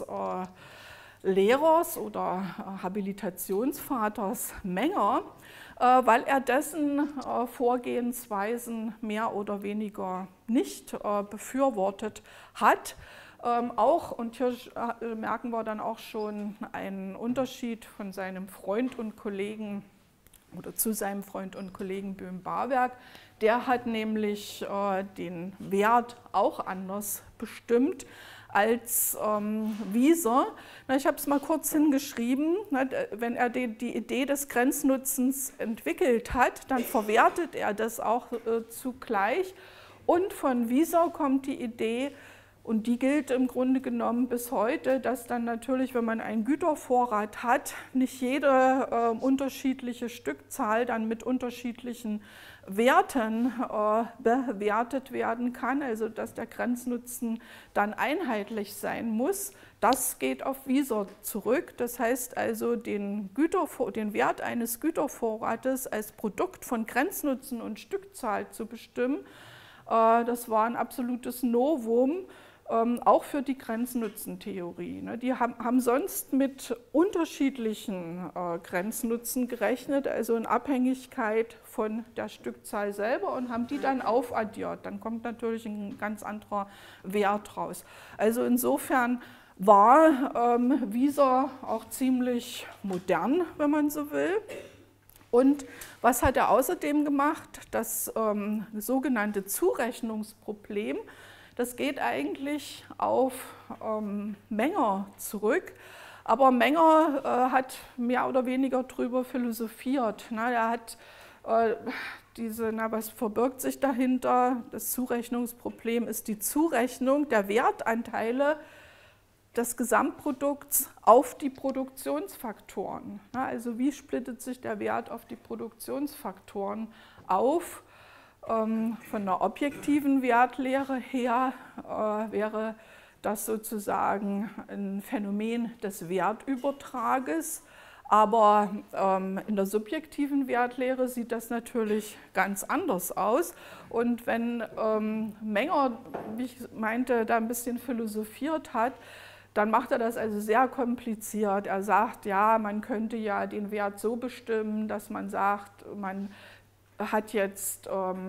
Lehrers oder Habilitationsvaters Menger, weil er dessen Vorgehensweisen mehr oder weniger nicht befürwortet hat. Auch, und hier merken wir dann auch schon einen Unterschied von seinem Freund und Kollegen oder zu seinem Freund und Kollegen Böhm-Barwerk. Der hat nämlich den Wert auch anders bestimmt als Wieser. Ich habe es mal kurz hingeschrieben. Wenn er die Idee des Grenznutzens entwickelt hat, dann verwertet er das auch zugleich. Und von Wieser kommt die Idee Und die gilt im Grunde genommen bis heute, dass dann natürlich, wenn man einen Gütervorrat hat, nicht jede unterschiedliche Stückzahl dann mit unterschiedlichen Werten bewertet werden kann, also dass der Grenznutzen dann einheitlich sein muss. Das geht auf Wieser zurück. Das heißt also, den Wert eines Gütervorrates als Produkt von Grenznutzen und Stückzahl zu bestimmen, das war ein absolutes Novum. Auch für die Grenznutzentheorie. Die haben sonst mit unterschiedlichen Grenznutzen gerechnet, also in Abhängigkeit von der Stückzahl selber und haben die dann aufaddiert. Dann kommt natürlich ein ganz anderer Wert raus. Also insofern war Wieser auch ziemlich modern, wenn man so will. Und was hat er außerdem gemacht? Das sogenannte Zurechnungsproblem. Das geht eigentlich auf Menger zurück, aber Menger hat mehr oder weniger drüber philosophiert. Er hat was verbirgt sich dahinter? Das Zurechnungsproblem ist die Zurechnung der Wertanteile des Gesamtprodukts auf die Produktionsfaktoren. Also wie splittet sich der Wert auf die Produktionsfaktoren auf? Von einer objektiven Wertlehre her wäre das sozusagen ein Phänomen des Wertübertrages, aber in der subjektiven Wertlehre sieht das natürlich ganz anders aus. Und wenn Menger, wie ich meinte, da ein bisschen philosophiert hat, dann macht er das also sehr kompliziert. Er sagt, ja, man könnte ja den Wert so bestimmen, dass man sagt, man hat jetzt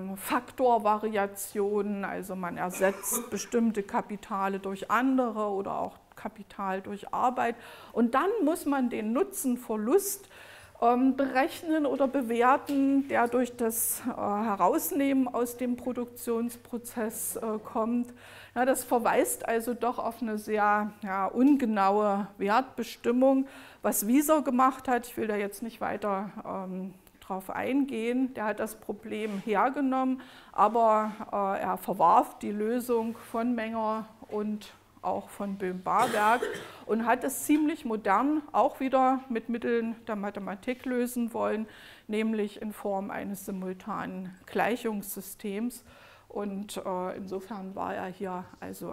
Faktorvariationen, also man ersetzt bestimmte Kapitale durch andere oder auch Kapital durch Arbeit. Und dann muss man den Nutzen-Verlust berechnen oder bewerten, der durch das Herausnehmen aus dem Produktionsprozess kommt. Ja, das verweist also doch auf eine sehr ungenaue Wertbestimmung. Was Wieser gemacht hat, ich will da jetzt nicht weiter drauf eingehen, der hat das Problem hergenommen, aber er verwarf die Lösung von Menger und auch von Böhm-Barwerk und hat es ziemlich modern auch wieder mit Mitteln der Mathematik lösen wollen, nämlich in Form eines simultanen Gleichungssystems. Und insofern war er hier also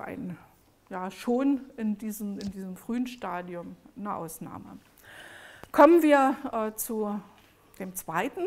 schon in diesem frühen Stadium eine Ausnahme. Kommen wir zu dem zweiten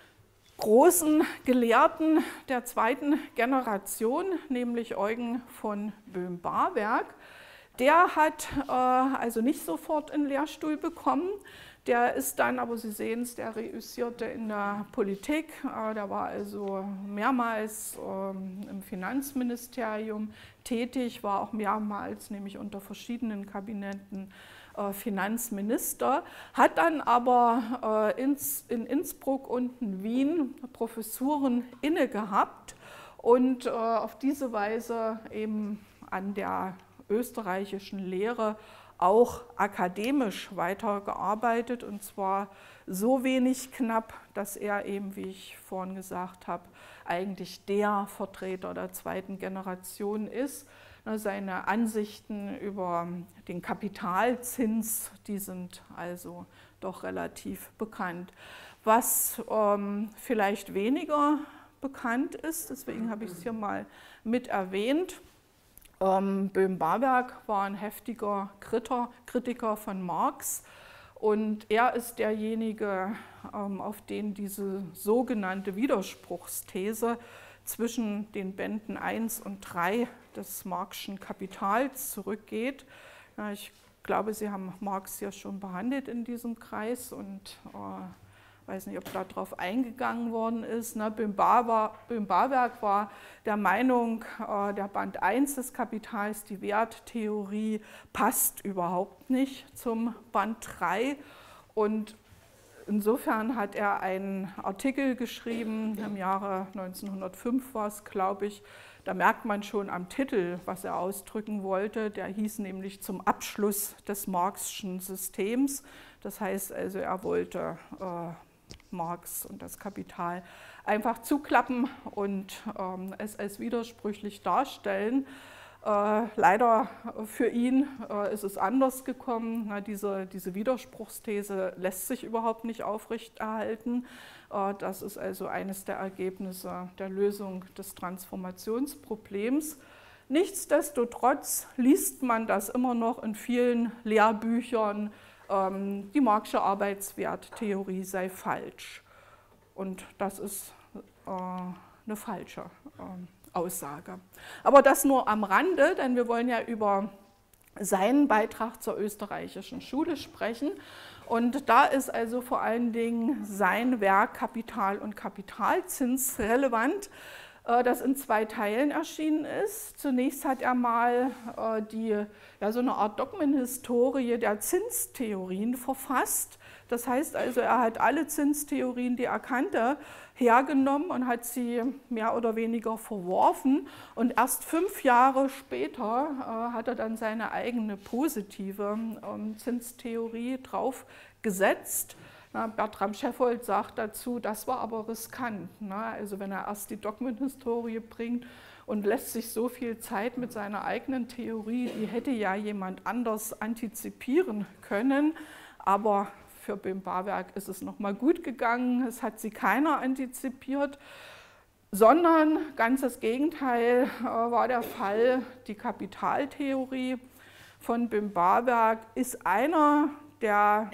großen Gelehrten der zweiten Generation, nämlich Eugen von Böhm-Barwerk. Der hat also nicht sofort einen Lehrstuhl bekommen. Der ist dann, aber Sie sehen es, der reüssierte in der Politik. Der war also mehrmals im Finanzministerium tätig, war auch mehrmals, nämlich unter verschiedenen Kabinetten, Finanzminister, hat dann aber in Innsbruck und in Wien Professuren inne gehabt und auf diese Weise eben an der österreichischen Lehre auch akademisch weitergearbeitet, und zwar so wenig knapp, dass er eben, wie ich vorhin gesagt habe, eigentlich der Vertreter der zweiten Generation ist. Seine Ansichten über den Kapitalzins, die sind also doch relativ bekannt. Was vielleicht weniger bekannt ist, deswegen habe ich es hier mal mit erwähnt, Böhm-Barwerk war ein heftiger Kritiker von Marx und er ist derjenige, auf den diese sogenannte Widerspruchsthese zwischen den Bänden 1 und 3 des Marxischen Kapitals zurückgeht. Ich glaube, Sie haben Marx ja schon behandelt in diesem Kreis und weiß nicht, ob darauf eingegangen worden ist. Böhm-Barwerk war der Meinung, der Band 1 des Kapitals, die Werttheorie, passt überhaupt nicht zum Band 3. Und insofern hat er einen Artikel geschrieben, im Jahre 1905 war es, glaube ich. Da merkt man schon am Titel, was er ausdrücken wollte. Der hieß nämlich zum Abschluss des Marxischen Systems. Das heißt also, er wollte Marx und das Kapital einfach zuklappen und es als widersprüchlich darstellen. Leider für ihn ist es anders gekommen. Diese Widerspruchsthese lässt sich überhaupt nicht aufrechterhalten. Das ist also eines der Ergebnisse der Lösung des Transformationsproblems. Nichtsdestotrotz liest man das immer noch in vielen Lehrbüchern, die Marx'sche Arbeitswerttheorie sei falsch. Und das ist eine falsche Aussage. Aber das nur am Rande, denn wir wollen ja über seinen Beitrag zur österreichischen Schule sprechen. Und da ist also vor allen Dingen sein Werk Kapital und Kapitalzins relevant, das in 2 Teilen erschienen ist. Zunächst hat er mal so eine Art Dogmenhistorie der Zinstheorien verfasst. Das heißt also, er hat alle Zinstheorien, die er kannte, hergenommen und hat sie mehr oder weniger verworfen. Und erst 5 Jahre später hat er dann seine eigene positive Zinstheorie draufgesetzt. Bertram Scheffold sagt dazu, das war aber riskant. Also wenn er erst die Dogmenhistorie bringt und lässt sich so viel Zeit mit seiner eigenen Theorie, die hätte ja jemand anders antizipieren können, aber für Böhm-Barwerk ist es nochmal gut gegangen, es hat sie keiner antizipiert, sondern ganz das Gegenteil war der Fall. Die Kapitaltheorie von Böhm-Barwerk ist einer der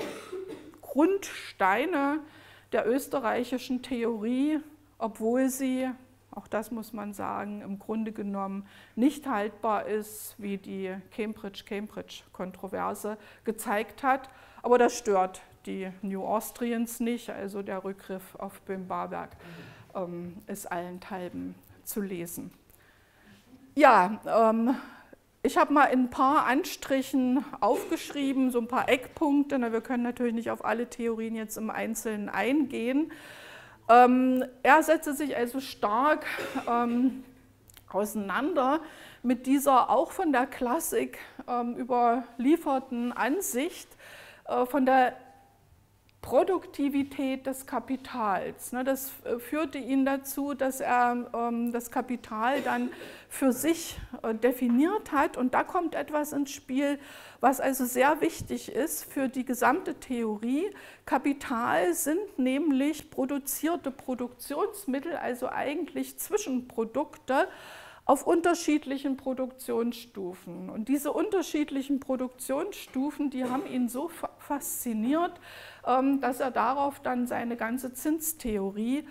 Grundsteine der österreichischen Theorie, obwohl sie, auch das muss man sagen, im Grunde genommen nicht haltbar ist, wie die Cambridge-Kontroverse gezeigt hat. Aber das stört die New Austrians nicht, also der Rückgriff auf Böhm-Barwerk ist allenthalben zu lesen. Ja, ich habe mal in ein paar Anstrichen aufgeschrieben, so ein paar Eckpunkte. Wir können natürlich nicht auf alle Theorien jetzt im Einzelnen eingehen. Er setzte sich also stark auseinander mit dieser auch von der Klassik überlieferten Ansicht von der Produktivität des Kapitals. Das führte ihn dazu, dass er das Kapital dann für sich definiert hat. Und da kommt etwas ins Spiel, was also sehr wichtig ist für die gesamte Theorie. Kapital sind nämlich produzierte Produktionsmittel, also eigentlich Zwischenprodukte, auf unterschiedlichen Produktionsstufen. Und diese unterschiedlichen Produktionsstufen, die haben ihn so fasziniert, dass er darauf dann seine ganze Zinstheorie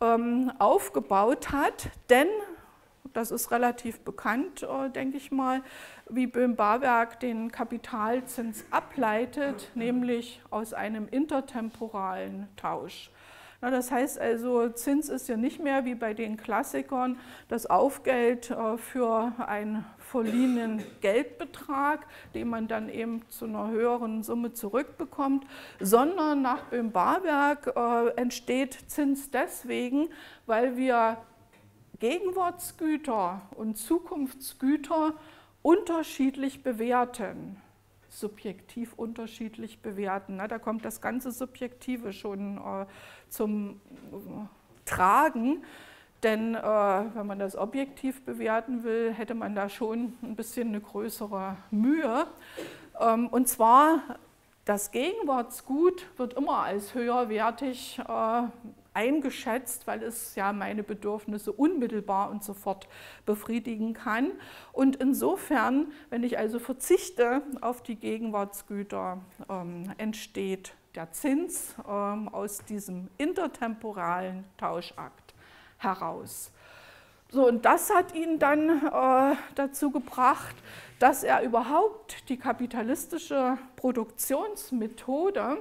aufgebaut hat. Denn, das ist relativ bekannt, denke ich mal, wie Böhm-Barwerk den Kapitalzins ableitet, nämlich aus einem intertemporalen Tausch. Das heißt also, Zins ist ja nicht mehr wie bei den Klassikern das Aufgeld für einen verliehenen Geldbetrag, den man dann eben zu einer höheren Summe zurückbekommt, sondern nach Böhm-Barwerk entsteht Zins deswegen, weil wir Gegenwartsgüter und Zukunftsgüter unterschiedlich bewerten. Subjektiv unterschiedlich bewerten. Da kommt das ganze Subjektive schon zum Tragen, denn wenn man das objektiv bewerten will, hätte man da schon ein bisschen eine größere Mühe. Und zwar, das Gegenwartsgut wird immer als höherwertig eingeschätzt, weil es ja meine Bedürfnisse unmittelbar und sofort befriedigen kann. Und insofern, wenn ich also verzichte auf die Gegenwartsgüter, entsteht der Zins aus diesem intertemporalen Tauschakt heraus. So, und das hat ihn dann dazu gebracht, dass er überhaupt die kapitalistische Produktionsmethode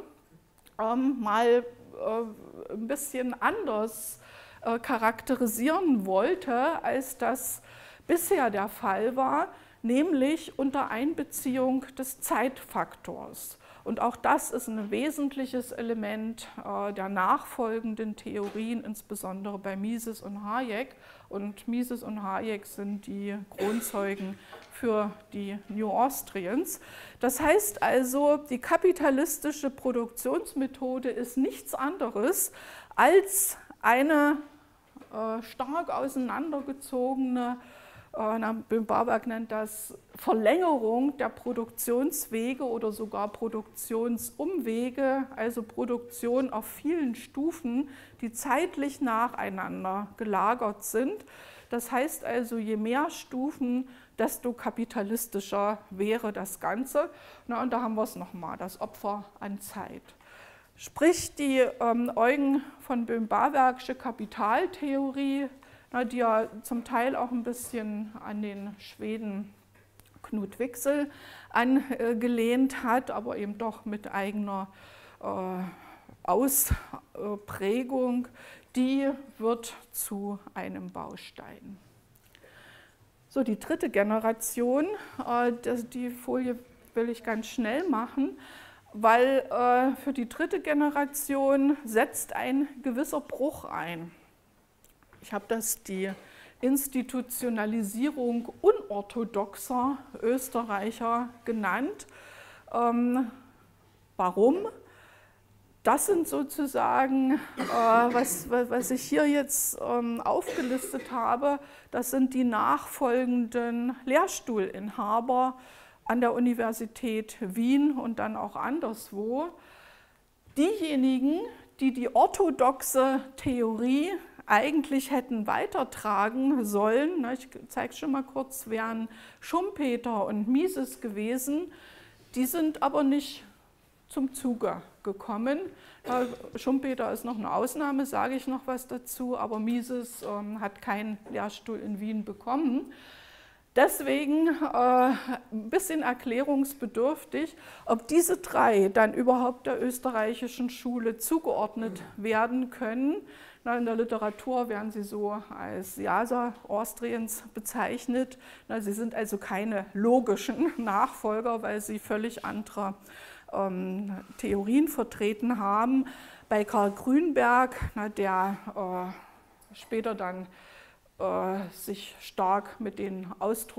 mal ein bisschen anders charakterisieren wollte, als das bisher der Fall war, nämlich unter Einbeziehung des Zeitfaktors. Und auch das ist ein wesentliches Element der nachfolgenden Theorien, insbesondere bei Mises und Hayek. Und Mises und Hayek sind die Kronzeugen für die New Austrians. Das heißt also, die kapitalistische Produktionsmethode ist nichts anderes als eine stark auseinandergezogene Böhm-Barwerk nennt das Verlängerung der Produktionswege oder sogar Produktionsumwege, also Produktion auf vielen Stufen, die zeitlich nacheinander gelagert sind. Das heißt also, je mehr Stufen, desto kapitalistischer wäre das Ganze. Und da haben wir es nochmal, das Opfer an Zeit. Sprich, die Eugen von Böhm-Barwerksche Kapitaltheorie, die ja zum Teil auch ein bisschen an den Schweden Knut Wicksell angelehnt hat, aber eben doch mit eigener Ausprägung, die wird zu einem Baustein. So, die dritte Generation, die Folie will ich ganz schnell machen, weil für die dritte Generation setzt ein gewisser Bruch ein. Ich habe das die Institutionalisierung unorthodoxer Österreicher genannt. Warum? Das sind sozusagen, was ich hier jetzt aufgelistet habe, das sind die nachfolgenden Lehrstuhlinhaber an der Universität Wien und dann auch anderswo. Diejenigen, die die orthodoxe Theorie eigentlich hätten weitertragen sollen, ich zeige es schon mal kurz, wären Schumpeter und Mises gewesen, die sind aber nicht zum Zuge gekommen. Schumpeter ist noch eine Ausnahme, sage ich noch was dazu, aber Mises hat keinen Lehrstuhl in Wien bekommen. Deswegen ein bisschen erklärungsbedürftig, ob diese drei dann überhaupt der österreichischen Schule zugeordnet werden können. In der Literatur werden sie so als Jasa Austriens bezeichnet. Sie sind also keine logischen Nachfolger, weil sie völlig andere Theorien vertreten haben. Bei Karl Grünberg, der später dann sich stark mit den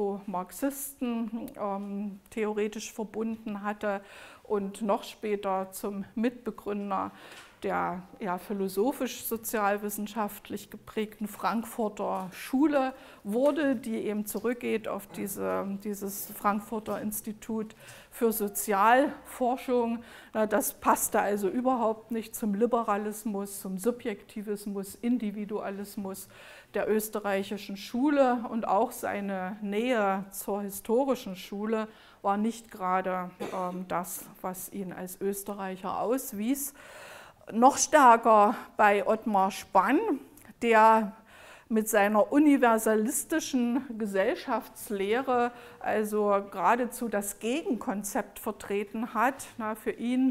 Austromarxisten theoretisch verbunden hatte und noch später zum Mitbegründer der eher philosophisch-sozialwissenschaftlich geprägten Frankfurter Schule wurde, die eben zurückgeht auf dieses Frankfurter Institut für Sozialforschung. Das passte also überhaupt nicht zum Liberalismus, zum Subjektivismus, Individualismus der österreichischen Schule, und auch seine Nähe zur historischen Schule war nicht gerade das, was ihn als Österreicher auswies. Noch stärker bei Ottmar Spann, der mit seiner universalistischen Gesellschaftslehre also geradezu das Gegenkonzept vertreten hat. Für ihn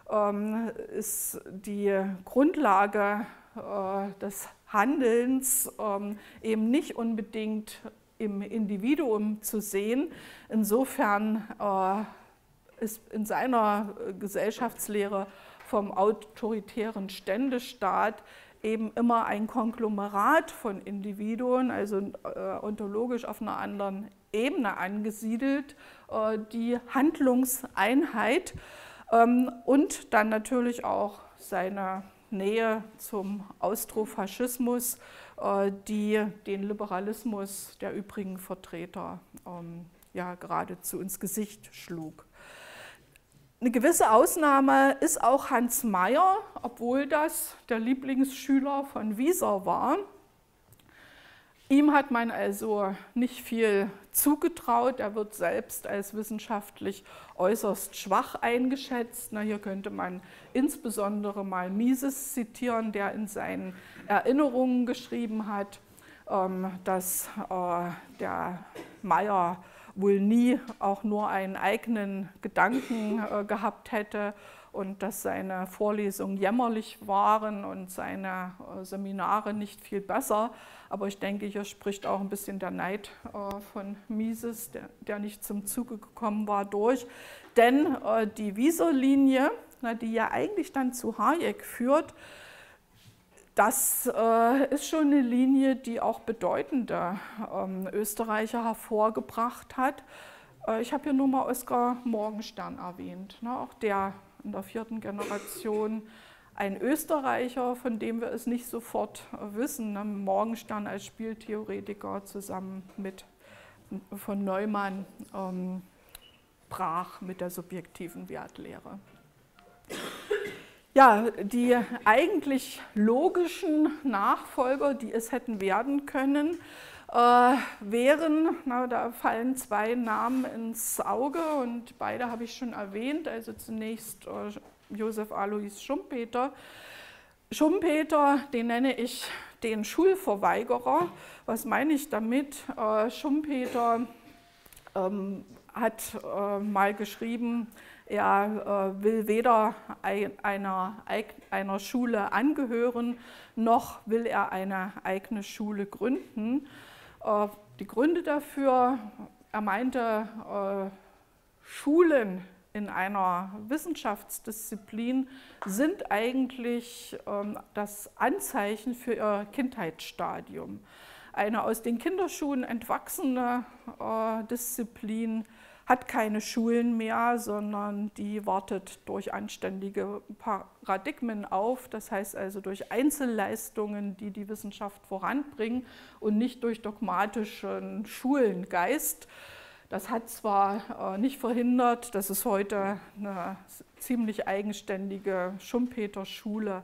ist die Grundlage des Handelns eben nicht unbedingt im Individuum zu sehen. Insofern ist in seiner Gesellschaftslehre vom autoritären Ständestaat eben immer ein Konglomerat von Individuen, also ontologisch auf einer anderen Ebene angesiedelt, die Handlungseinheit und dann natürlich auch seine Nähe zum Austrofaschismus, die den Liberalismus der übrigen Vertreter ja geradezu ins Gesicht schlug. Eine gewisse Ausnahme ist auch Hans Mayer, obwohl das der Lieblingsschüler von Wieser war. Ihm hat man also nicht viel zugetraut. Er wird selbst als wissenschaftlich äußerst schwach eingeschätzt. Hier könnte man insbesondere mal Mises zitieren, der in seinen Erinnerungen geschrieben hat, dass der Mayer wohl nie auch nur einen eigenen Gedanken gehabt hätte und dass seine Vorlesungen jämmerlich waren und seine Seminare nicht viel besser. Aber ich denke, hier spricht auch ein bisschen der Neid von Mises, der nicht zum Zuge gekommen war, durch. Denn die Wieser-Linie, die ja eigentlich dann zu Hayek führt, das ist schon eine Linie, die auch bedeutende Österreicher hervorgebracht hat. Ich habe hier nur mal Oskar Morgenstern erwähnt, auch der in der 4. Generation, ein Österreicher, von dem wir es nicht sofort wissen. Morgenstern als Spieltheoretiker zusammen mit von Neumann brach mit der subjektiven Wertlehre. Ja, die eigentlich logischen Nachfolger, die es hätten werden können, wären, da fallen zwei Namen ins Auge und beide habe ich schon erwähnt, also zunächst Josef Alois Schumpeter. Schumpeter, den nenne ich den Schulverweigerer. Was meine ich damit? Schumpeter hat mal geschrieben, er will weder einer Schule angehören, noch will er eine eigene Schule gründen. Die Gründe dafür, er meinte, Schulen in einer Wissenschaftsdisziplin sind eigentlich das Anzeichen für ihr Kindheitsstadium. Eine aus den Kinderschuhen entwachsene Disziplin hat keine Schulen mehr, sondern die wartet durch anständige Paradigmen auf, das heißt also durch Einzelleistungen, die die Wissenschaft voranbringen und nicht durch dogmatischen Schulengeist. Das hat zwar nicht verhindert, dass es heute eine ziemlich eigenständige Schumpeter-Schule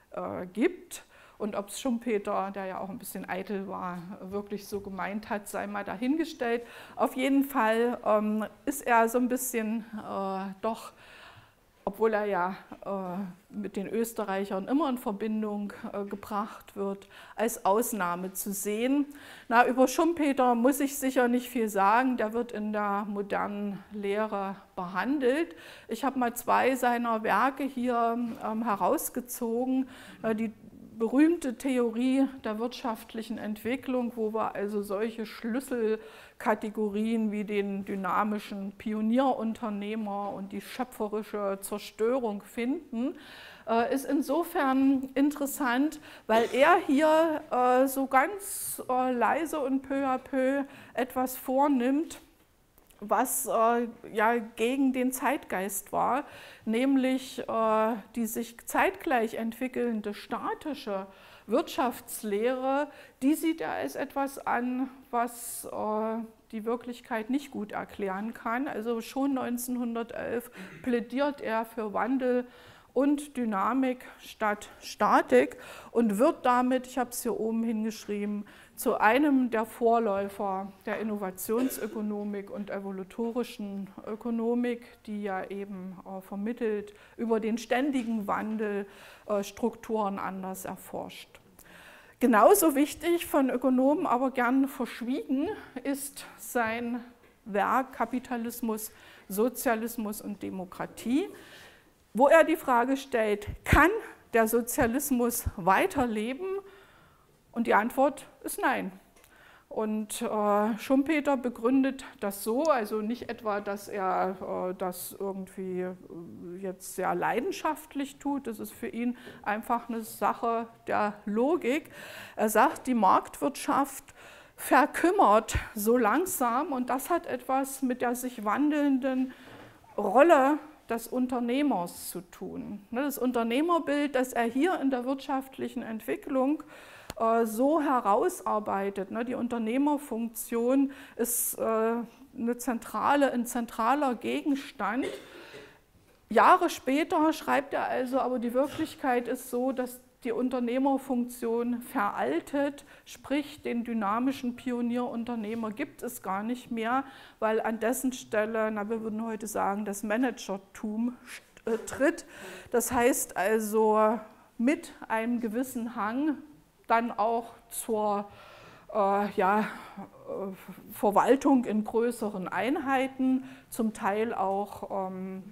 gibt. Und ob es Schumpeter, der ja auch ein bisschen eitel war, wirklich so gemeint hat, sei mal dahingestellt. Auf jeden Fall ist er so ein bisschen doch, obwohl er ja mit den Österreichern immer in Verbindung gebracht wird, als Ausnahme zu sehen. Na, über Schumpeter muss ich sicher nicht viel sagen, der wird in der modernen Lehre behandelt. Ich habe mal zwei seiner Werke hier herausgezogen, die berühmte Theorie der wirtschaftlichen Entwicklung, wo wir also solche Schlüsselkategorien wie den dynamischen Pionierunternehmer und die schöpferische Zerstörung finden, ist insofern interessant, weil er hier so ganz leise und peu à peu etwas vornimmt, was ja gegen den Zeitgeist war, nämlich die sich zeitgleich entwickelnde statische Wirtschaftslehre, die sieht er als etwas an, was die Wirklichkeit nicht gut erklären kann. Also schon 1911 plädiert er für Wandel und Dynamik statt Statik und wird damit, ich habe es hier oben hingeschrieben, zu einem der Vorläufer der Innovationsökonomik und evolutorischen Ökonomik, die ja eben vermittelt über den ständigen Wandel Strukturen anders erforscht. Genauso wichtig, von Ökonomen aber gern verschwiegen, ist sein Werk Kapitalismus, Sozialismus und Demokratie, wo er die Frage stellt, kann der Sozialismus weiterleben? Und die Antwort ist nein. Und Schumpeter begründet das so, also nicht etwa, dass er das irgendwie jetzt sehr leidenschaftlich tut, das ist für ihn einfach eine Sache der Logik. Er sagt, die Marktwirtschaft verkümmert so langsam und das hat etwas mit der sich wandelnden Rolle des Unternehmers zu tun. Das Unternehmerbild, das er hier in der wirtschaftlichen Entwicklung so herausarbeitet. Die Unternehmerfunktion ist ein zentraler Gegenstand. Jahre später schreibt er also, aber die Wirklichkeit ist so, dass die Unternehmerfunktion veraltet, sprich den dynamischen Pionierunternehmer gibt es gar nicht mehr, weil an dessen Stelle, wir würden heute sagen, das Managertum tritt. Das heißt also mit einem gewissen Hang dann auch zur Verwaltung in größeren Einheiten, zum Teil auch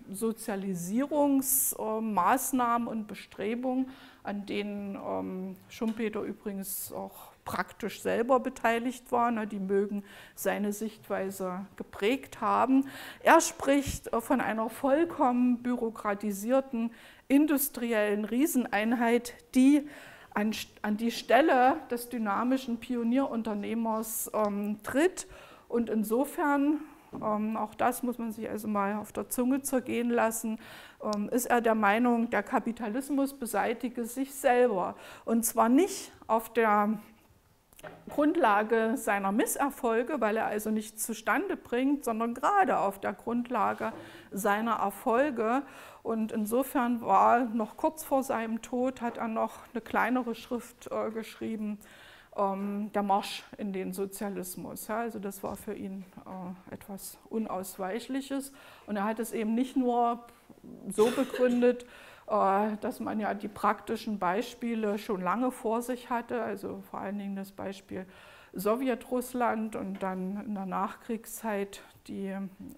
Sozialisierungsmaßnahmen und Bestrebungen, an denen Schumpeter übrigens auch praktisch selber beteiligt war. Die mögen seine Sichtweise geprägt haben. Er spricht von einer vollkommen bürokratisierten industriellen Rieseneinheit, die an die Stelle des dynamischen Pionierunternehmers tritt. Und insofern, auch das muss man sich also mal auf der Zunge zergehen lassen, ist er der Meinung, der Kapitalismus beseitige sich selber. Und zwar nicht auf der Grundlage seiner Misserfolge, weil er also nichts zustande bringt, sondern gerade auf der Grundlage seiner Erfolge. Und insofern war noch kurz vor seinem Tod, hat er noch eine kleinere Schrift geschrieben, der Marsch in den Sozialismus. Ja, also das war für ihn etwas Unausweichliches. Und er hat es eben nicht nur so begründet, dass man ja die praktischen Beispiele schon lange vor sich hatte, also vor allen Dingen das Beispiel Sowjetrussland und dann in der Nachkriegszeit die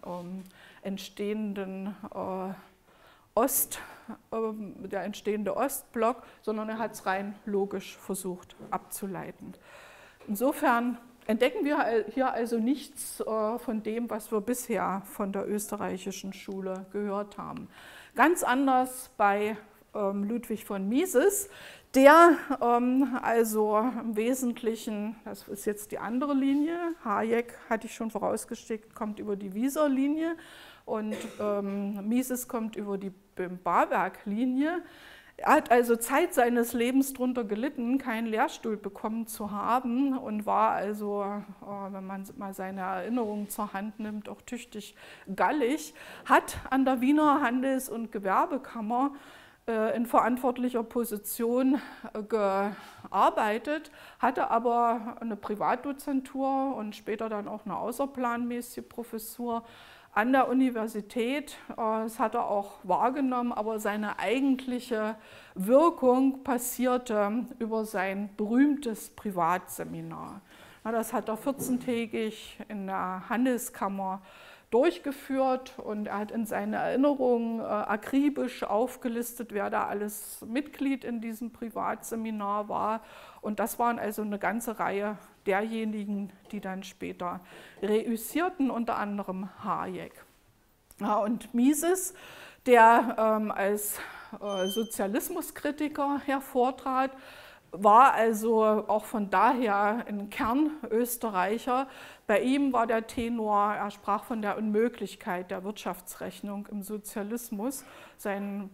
der entstehende Ostblock, sondern er hat es rein logisch versucht abzuleiten. Insofern entdecken wir hier also nichts von dem, was wir bisher von der österreichischen Schule gehört haben. Ganz anders bei Ludwig von Mises, der also im Wesentlichen, das ist jetzt die andere Linie, Hayek hatte ich schon vorausgeschickt, kommt über die Wieser-Linie und Mises kommt über die Böhm-Barwerk-Linie. Er hat also Zeit seines Lebens darunter gelitten, keinen Lehrstuhl bekommen zu haben und war also, wenn man mal seine Erinnerungen zur Hand nimmt, auch tüchtig gallig, hat an der Wiener Handels- und Gewerbekammer in verantwortlicher Position gearbeitet, hatte aber eine Privatdozentur und später dann auch eine außerplanmäßige Professur an der Universität. Das hat er auch wahrgenommen, aber seine eigentliche Wirkung passierte über sein berühmtes Privatseminar. Das hat er 14-tägig in der Handelskammer durchgeführt und er hat in seinen Erinnerungen akribisch aufgelistet, wer da alles Mitglied in diesem Privatseminar war. Und das waren also eine ganze Reihe derjenigen, die dann später reüssierten, unter anderem Hayek. Ja, und Mises, der als Sozialismuskritiker hervortrat, war also auch von daher ein Kernösterreicher. Bei ihm war der Tenor, er sprach von der Unmöglichkeit der Wirtschaftsrechnung im Sozialismus. Sein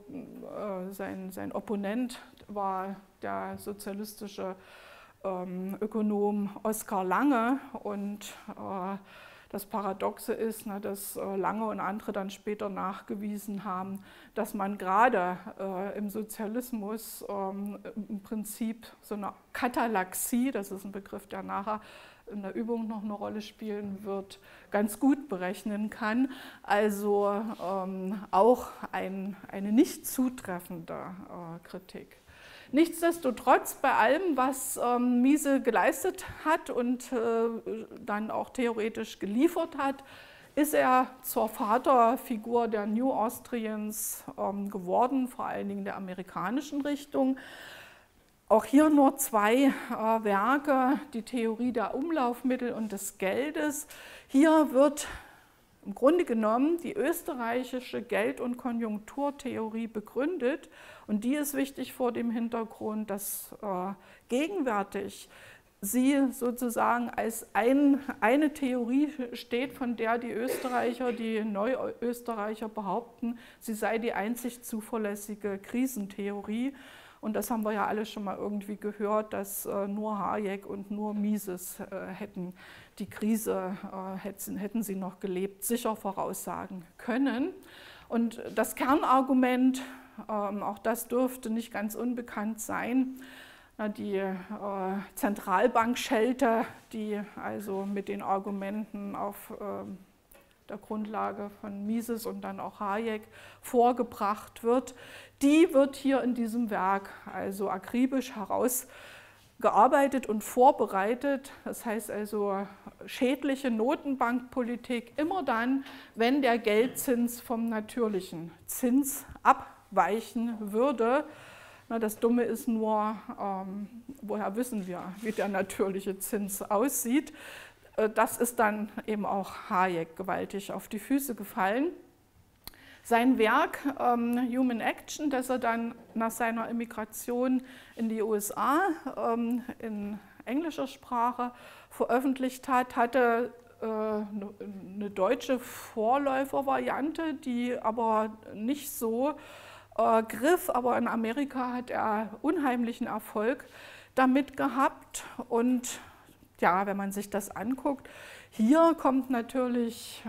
Opponent war der sozialistische Ökonom Oskar Lange und das Paradoxe ist, dass Lange und andere dann später nachgewiesen haben, dass man gerade im Sozialismus im Prinzip so eine Katalaxie, das ist ein Begriff, der nachher in der Übung noch eine Rolle spielen wird, ganz gut berechnen kann. Also auch eine nicht zutreffende Kritik. Nichtsdestotrotz, bei allem, was Mises geleistet hat und dann auch theoretisch geliefert hat, ist er zur Vaterfigur der New Austrians geworden, vor allen Dingen der amerikanischen Richtung. Auch hier nur zwei Werke, die Theorie der Umlaufmittel und des Geldes. Hier wird im Grunde genommen die österreichische Geld- und Konjunkturtheorie begründet und die ist wichtig vor dem Hintergrund, dass gegenwärtig sie sozusagen als eine Theorie steht, von der die Österreicher, die Neuösterreicher behaupten, sie sei die einzig zuverlässige Krisentheorie. Und das haben wir ja alle schon mal irgendwie gehört, dass nur Hayek und nur Mises hätten die Krise, hätten sie noch gelebt, sicher voraussagen können. Und das Kernargument, auch das dürfte nicht ganz unbekannt sein, die Zentralbankschelte, die also mit den Argumenten auf der Grundlage von Mises und dann auch Hayek vorgebracht wird, die wird hier in diesem Werk also akribisch herausgearbeitet und vorbereitet. Das heißt also schädliche Notenbankpolitik immer dann, wenn der Geldzins vom natürlichen Zins abweichen würde. Das Dumme ist nur, woher wissen wir, wie der natürliche Zins aussieht. Das ist dann eben auch Hayek gewaltig auf die Füße gefallen. Sein Werk Human Action, das er dann nach seiner Emigration in die USA in englischer Sprache veröffentlicht hat, hatte eine deutsche Vorläufervariante, die aber nicht so griff, aber in Amerika hat er unheimlichen Erfolg. damit gehabt. Und ja, wenn man sich das anguckt, hier kommt natürlich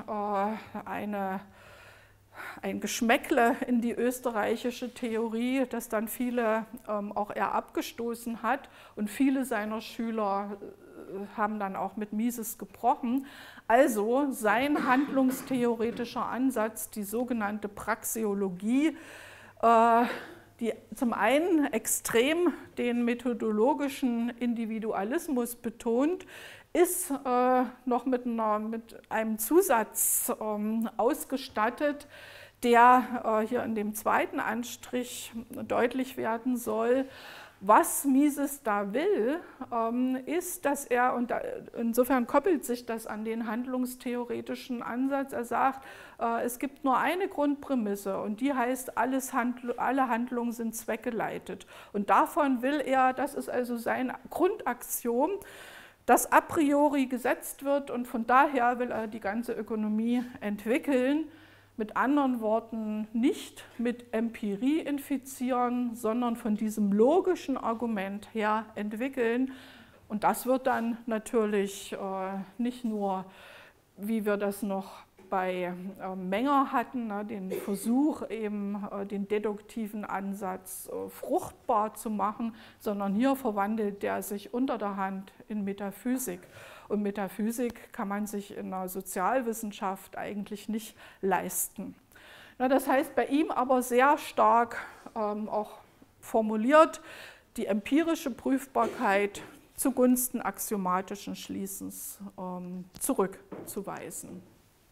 ein Geschmäckle in die österreichische Theorie, das dann viele auch eher abgestoßen hat. Und viele seiner Schüler haben dann auch mit Mises gebrochen. Also sein handlungstheoretischer Ansatz, die sogenannte Praxeologie, die zum einen extrem den methodologischen Individualismus betont, ist noch mit einem Zusatz ausgestattet, der hier in dem zweiten Anstrich deutlich werden soll. Was Mises da will, ist, dass er, und insofern koppelt sich das an den handlungstheoretischen Ansatz, er sagt, es gibt nur eine Grundprämisse und die heißt, alle Handlungen sind zweckgeleitet. Und davon will er, das ist also sein Grundaxiom, das a priori gesetzt wird und von daher will er die ganze Ökonomie entwickeln. Mit anderen Worten, nicht mit Empirie infizieren, sondern von diesem logischen Argument her entwickeln. Und das wird dann natürlich nicht nur, wie wir das noch bei Menger hatten, den Versuch, eben den deduktiven Ansatz fruchtbar zu machen, sondern hier verwandelt der sich unter der Hand in Metaphysik. Und Metaphysik kann man sich in der Sozialwissenschaft eigentlich nicht leisten. Das heißt bei ihm aber sehr stark auch formuliert, die empirische Prüfbarkeit zugunsten axiomatischen Schließens zurückzuweisen.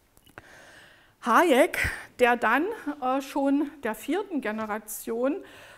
Hayek, der dann schon der vierten Generation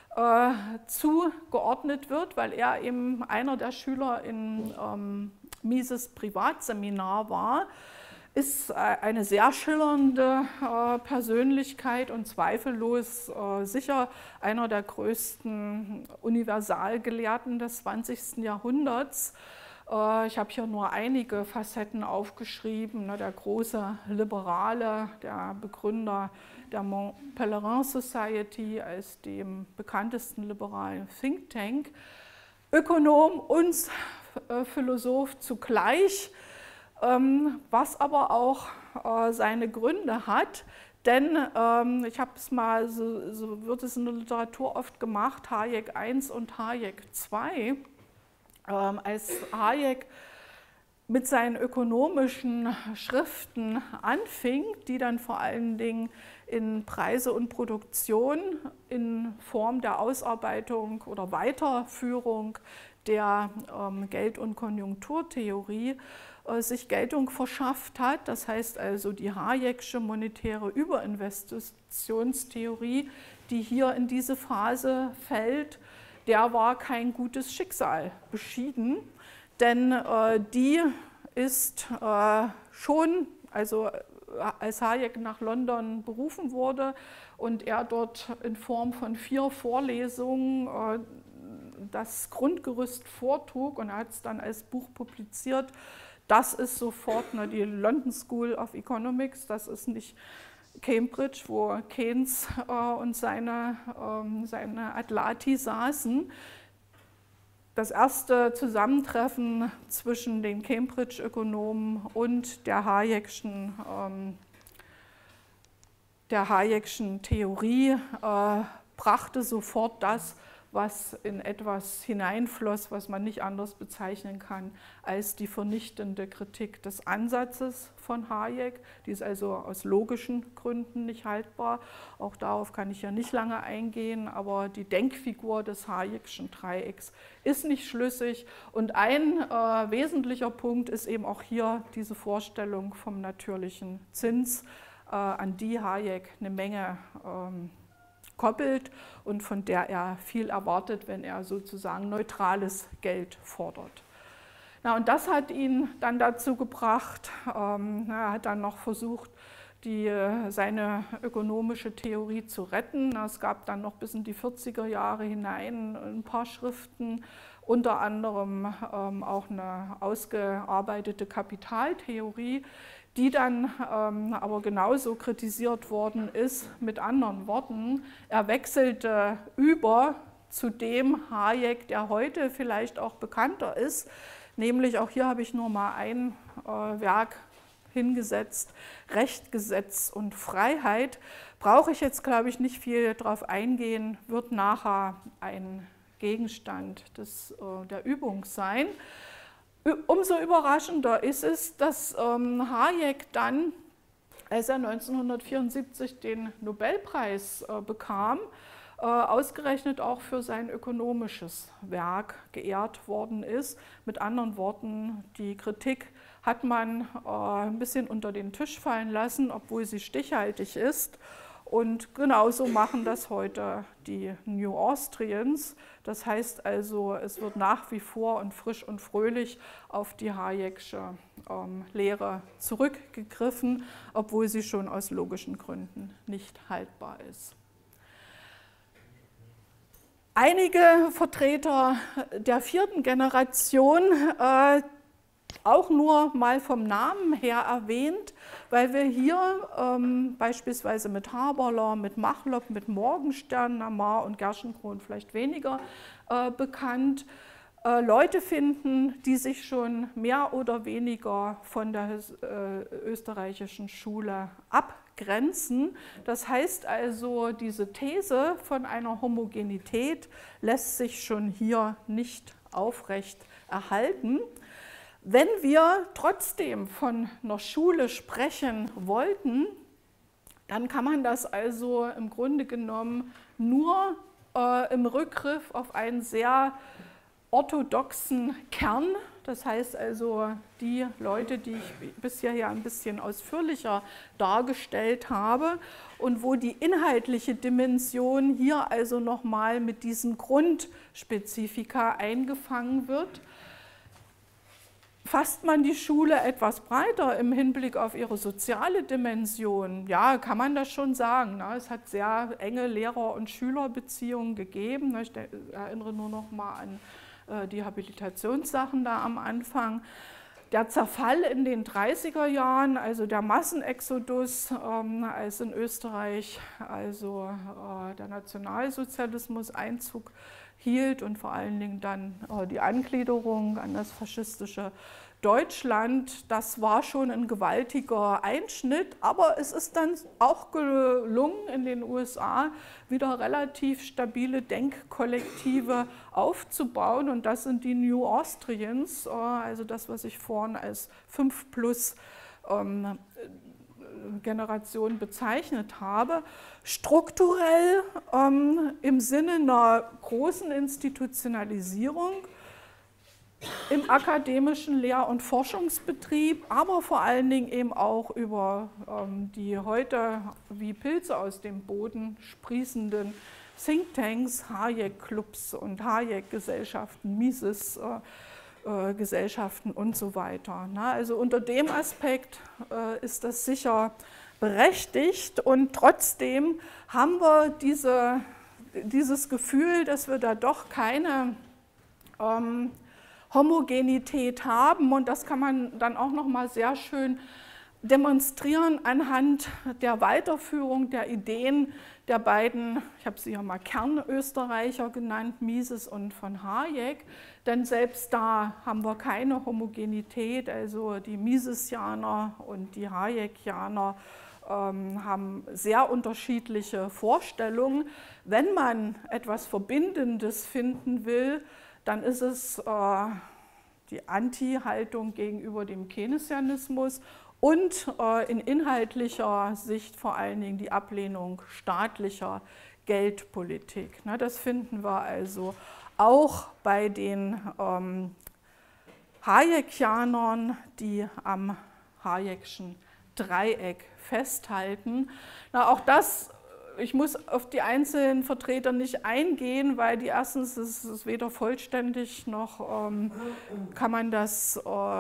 zugeordnet wird, weil er eben einer der Schüler in Mises Privatseminar war, ist eine sehr schillernde Persönlichkeit und zweifellos sicher einer der größten Universalgelehrten des 20. Jahrhunderts. Ich habe hier nur einige Facetten aufgeschrieben. Der große Liberale, der Begründer der Mont Pelerin Society als dem bekanntesten liberalen Think Tank, Ökonom und Philosoph zugleich, was aber auch seine Gründe hat. Denn ich habe es mal, so wird es in der Literatur oft gemacht, Hayek I und Hayek II. Als Hayek mit seinen ökonomischen Schriften anfing, die dann vor allen Dingen in Preise und Produktion in Form der Ausarbeitung oder Weiterführung der Geld- und Konjunkturtheorie sich Geltung verschafft hat. Das heißt also die Hayek'sche monetäre Überinvestitionstheorie, die hier in diese Phase fällt, der war kein gutes Schicksal beschieden, denn die ist schon, also als Hayek nach London berufen wurde und er dort in Form von 4 Vorlesungen das Grundgerüst vortrug und er hat es dann als Buch publiziert. Das ist sofort die London School of Economics, das ist nicht Cambridge, wo Keynes und seine Atlati saßen. Das erste Zusammentreffen zwischen den Cambridge-Ökonomen und der Hayek'schen Theorie brachte sofort das, was in etwas hineinfloss, was man nicht anders bezeichnen kann als die vernichtende Kritik des Ansatzes von Hayek. Die ist also aus logischen Gründen nicht haltbar. Auch darauf kann ich ja nicht lange eingehen, aber die Denkfigur des Hayek'schen Dreiecks ist nicht schlüssig. Und ein wesentlicher Punkt ist eben auch hier diese Vorstellung vom natürlichen Zins, an die Hayek eine Menge koppelt und von der er viel erwartet, wenn er sozusagen neutrales Geld fordert. Na, und das hat ihn dann dazu gebracht, er hat dann noch versucht, seine ökonomische Theorie zu retten. Es gab dann noch bis in die 40er Jahre hinein ein paar Schriften, unter anderem auch eine ausgearbeitete Kapitaltheorie, die dann aber genauso kritisiert worden ist. Mit anderen Worten, er wechselte über zu dem Hayek, der heute vielleicht auch bekannter ist, nämlich auch hier habe ich nur mal ein Werk hingesetzt, Recht, Gesetz und Freiheit. Brauche ich jetzt, glaube ich, nicht viel darauf eingehen, wird nachher ein Gegenstand der Übung sein. Umso überraschender ist es, dass Hayek dann, als er 1974 den Nobelpreis bekam, ausgerechnet auch für sein ökonomisches Werk geehrt worden ist. Mit anderen Worten, die Kritik hat man ein bisschen unter den Tisch fallen lassen, obwohl sie stichhaltig ist. Und genauso machen das heute die New Austrians. Das heißt also, es wird nach wie vor und frisch und fröhlich auf die Hayek'sche Lehre zurückgegriffen, obwohl sie schon aus logischen Gründen nicht haltbar ist. Einige Vertreter der vierten Generation, auch nur mal vom Namen her erwähnt, weil wir hier beispielsweise mit Haberler, mit Machlob, mit Morgenstern, Namar und Gerschenkron vielleicht weniger bekannt, Leute finden, die sich schon mehr oder weniger von der österreichischen Schule abgrenzen. Das heißt also, diese These von einer Homogenität lässt sich schon hier nicht aufrecht erhalten. Wenn wir trotzdem von einer Schule sprechen wollten, dann kann man das also im Grunde genommen nur im Rückgriff auf einen sehr orthodoxen Kern, das heißt also die Leute, die ich bisher ja ein bisschen ausführlicher dargestellt habe und wo die inhaltliche Dimension hier also nochmal mit diesen Grundspezifika eingefangen wird. Fasst man die Schule etwas breiter im Hinblick auf ihre soziale Dimension, ja, kann man das schon sagen. Es hat sehr enge Lehrer- und Schülerbeziehungen gegeben. Ich erinnere nur noch mal an die Habilitationssachen da am Anfang. Der Zerfall in den 30er Jahren, also der Massenexodus, als in Österreich also der Nationalsozialismus Einzug hielt und vor allen Dingen dann die Angliederung an das faschistische Deutschland, das war schon ein gewaltiger Einschnitt, aber es ist dann auch gelungen, in den USA wieder relativ stabile Denkkollektive aufzubauen und das sind die New Austrians, also das, was ich vorhin als 5+ Generation bezeichnet habe, strukturell im Sinne einer großen Institutionalisierung im akademischen Lehr- und Forschungsbetrieb, aber vor allen Dingen eben auch über die heute wie Pilze aus dem Boden sprießenden Thinktanks, Hayek-Clubs und Hayek-Gesellschaften, Mises-Gesellschaften und so weiter. Also unter dem Aspekt ist das sicher berechtigt und trotzdem haben wir dieses Gefühl, dass wir da doch keine Homogenität haben und das kann man dann auch noch mal sehr schön demonstrieren anhand der Weiterführung der Ideen der beiden, ich habe sie ja mal Kernösterreicher genannt, Mises und von Hayek, denn selbst da haben wir keine Homogenität, also die Misesianer und die Hayekianer haben sehr unterschiedliche Vorstellungen. Wenn man etwas Verbindendes finden will, dann ist es die Anti-Haltung gegenüber dem Keynesianismus und in inhaltlicher Sicht vor allen Dingen die Ablehnung staatlicher Geldpolitik. Das finden wir also auch bei den Hayekianern, die am Hayek'schen Dreieck festhalten. Auch das, ich muss auf die einzelnen Vertreter nicht eingehen, weil die erstens ist es weder vollständig noch kann man das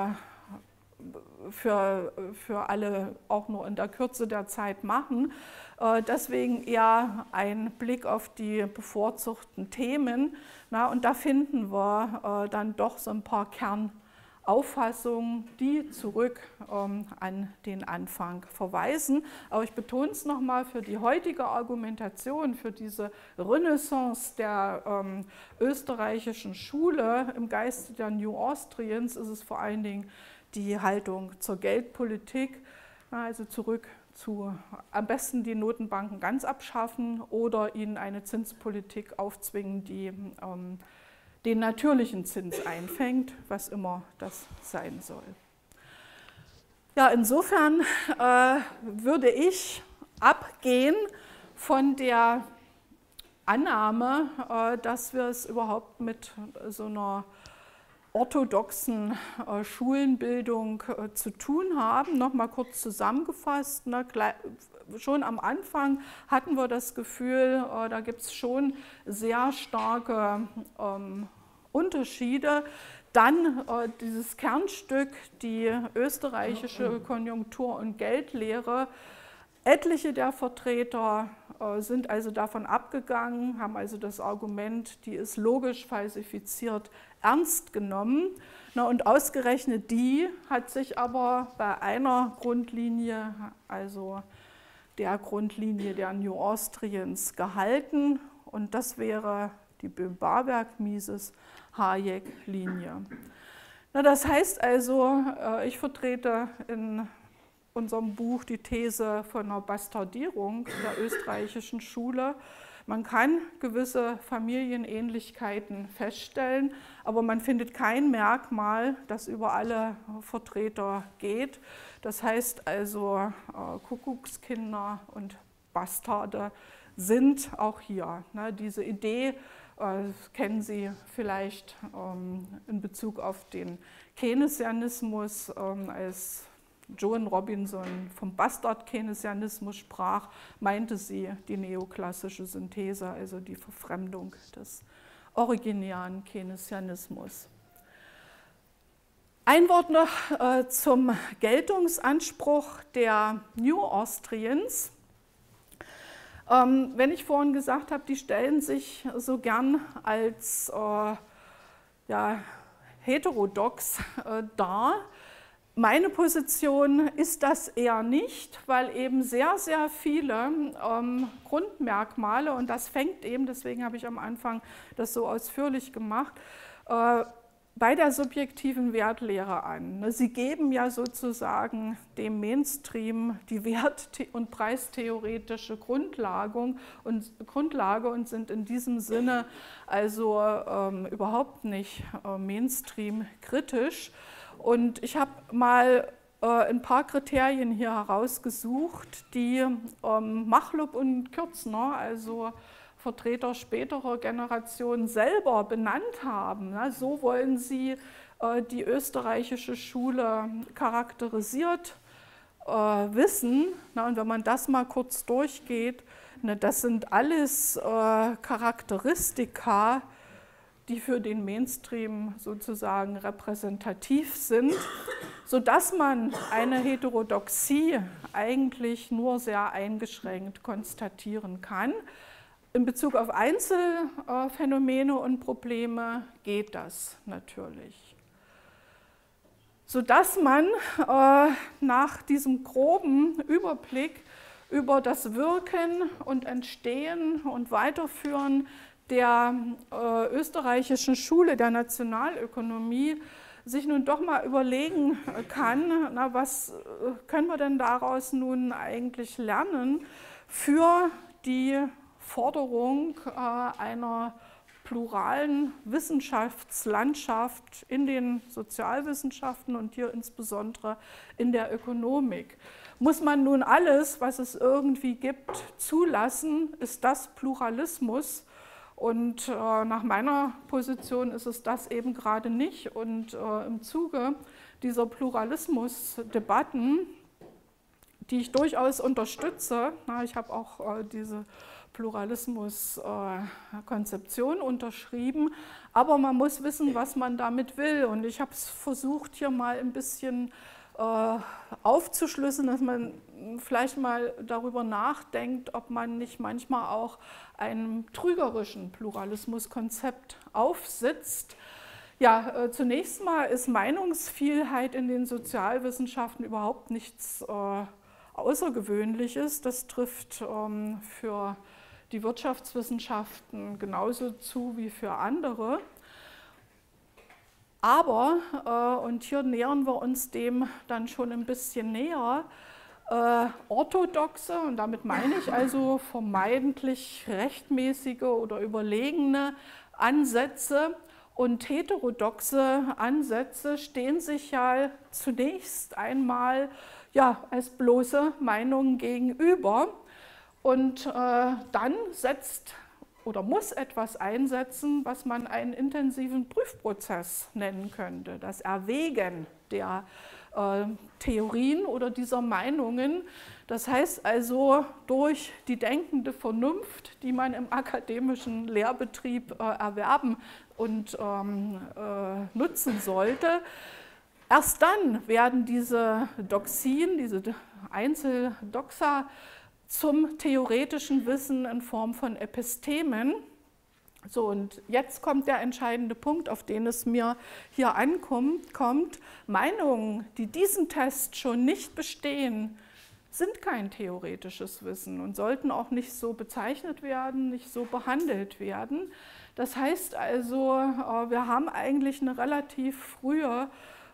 für alle auch nur in der Kürze der Zeit machen. Deswegen eher ein Blick auf die bevorzugten Themen. Und da finden wir dann doch so ein paar Kernargumente Auffassungen, die zurück an den Anfang verweisen. Aber ich betone es nochmal, für die heutige Argumentation, für diese Renaissance der österreichischen Schule im Geiste der New Austrians ist es vor allen Dingen die Haltung zur Geldpolitik, also zurück zu am besten die Notenbanken ganz abschaffen oder ihnen eine Zinspolitik aufzwingen, die den natürlichen Zins einfängt, was immer das sein soll. Ja, insofern würde ich abgehen von der Annahme, dass wir es überhaupt mit so einer orthodoxen Schulenbildung zu tun haben. Nochmal kurz zusammengefasst, ne, schon am Anfang hatten wir das Gefühl, da gibt es schon sehr starke Unterschiede. Dann dieses Kernstück, die österreichische Konjunktur- und Geldlehre. Etliche der Vertreter sind also davon abgegangen, haben also das Argument, die ist logisch falsifiziert, ernst genommen. Und ausgerechnet die hat sich aber bei einer Grundlinie, also der Grundlinie der New Austrians, gehalten. Und das wäre die Böhm-Barwerk-Mises-Hayek-Linie. Das heißt also, ich vertrete in unserem Buch die These von einer Bastardierung der österreichischen Schule. Man kann gewisse Familienähnlichkeiten feststellen, aber man findet kein Merkmal, das über alle Vertreter geht. Das heißt also, Kuckuckskinder und Bastarde sind auch hier. Diese Idee kennen Sie vielleicht in Bezug auf den Keynesianismus, als Joan Robinson vom Bastard-Keynesianismus sprach, meinte sie die neoklassische Synthese, also die Verfremdung des originären Keynesianismus. Ein Wort noch zum Geltungsanspruch der New Austrians. Wenn ich vorhin gesagt habe, die stellen sich so gern als heterodox dar. Meine Position ist das eher nicht, weil eben sehr, sehr viele Grundmerkmale, und das fängt eben, deswegen habe ich am Anfang das so ausführlich gemacht, bei der subjektiven Wertlehre an. Sie geben ja sozusagen dem Mainstream die wert- und preistheoretische Grundlage und sind in diesem Sinne also überhaupt nicht Mainstream-kritisch. Und ich habe mal ein paar Kriterien hier herausgesucht, die Machlup und Kürzner, also Vertreter späterer Generationen, selber benannt haben. So wollen sie die österreichische Schule charakterisiert wissen. Und wenn man das mal kurz durchgeht, das sind alles Charakteristika, die für den Mainstream sozusagen repräsentativ sind, sodass man eine Heterodoxie eigentlich nur sehr eingeschränkt konstatieren kann. In Bezug auf Einzelphänomene und Probleme geht das natürlich. Sodass man nach diesem groben Überblick über das Wirken und Entstehen und Weiterführen der österreichischen Schule der Nationalökonomie sich nun doch mal überlegen kann, was können wir denn daraus nun eigentlich lernen für die Forderung einer pluralen Wissenschaftslandschaft in den Sozialwissenschaften und hier insbesondere in der Ökonomik. Muss man nun alles, was es irgendwie gibt, zulassen? Ist das Pluralismus? Und nach meiner Position ist es das eben gerade nicht. Und im Zuge dieser Pluralismusdebatten, die ich durchaus unterstütze, ich habe auch diese Pluralismuskonzeption unterschrieben, aber man muss wissen, was man damit will. Und ich habe es versucht, hier mal ein bisschen aufzuschlüsseln, dass man vielleicht mal darüber nachdenkt, ob man nicht manchmal auch einem trügerischen Pluralismuskonzept aufsitzt. Ja, zunächst mal ist Meinungsvielheit in den Sozialwissenschaften überhaupt nichts Außergewöhnliches. Das trifft für die Wirtschaftswissenschaften genauso zu wie für andere. Aber, und hier nähern wir uns dem dann schon ein bisschen näher, orthodoxe, und damit meine ich also vermeintlich rechtmäßige oder überlegene Ansätze und heterodoxe Ansätze stehen sich ja zunächst einmal ja, als bloße Meinungen gegenüber. Und dann setzt oder muss etwas einsetzen, was man einen intensiven Prüfprozess nennen könnte. Das Erwägen der Theorien oder dieser Meinungen. Das heißt also, durch die denkende Vernunft, die man im akademischen Lehrbetrieb erwerben und nutzen sollte, erst dann werden diese Doxien, diese Einzeldoxa, zum theoretischen Wissen in Form von Epistemen. So, und jetzt kommt der entscheidende Punkt, auf den es mir hier ankommt. Meinungen, die diesen Test schon nicht bestehen, sind kein theoretisches Wissen und sollten auch nicht so bezeichnet werden, nicht so behandelt werden. Das heißt also, wir haben eigentlich eine relativ frühe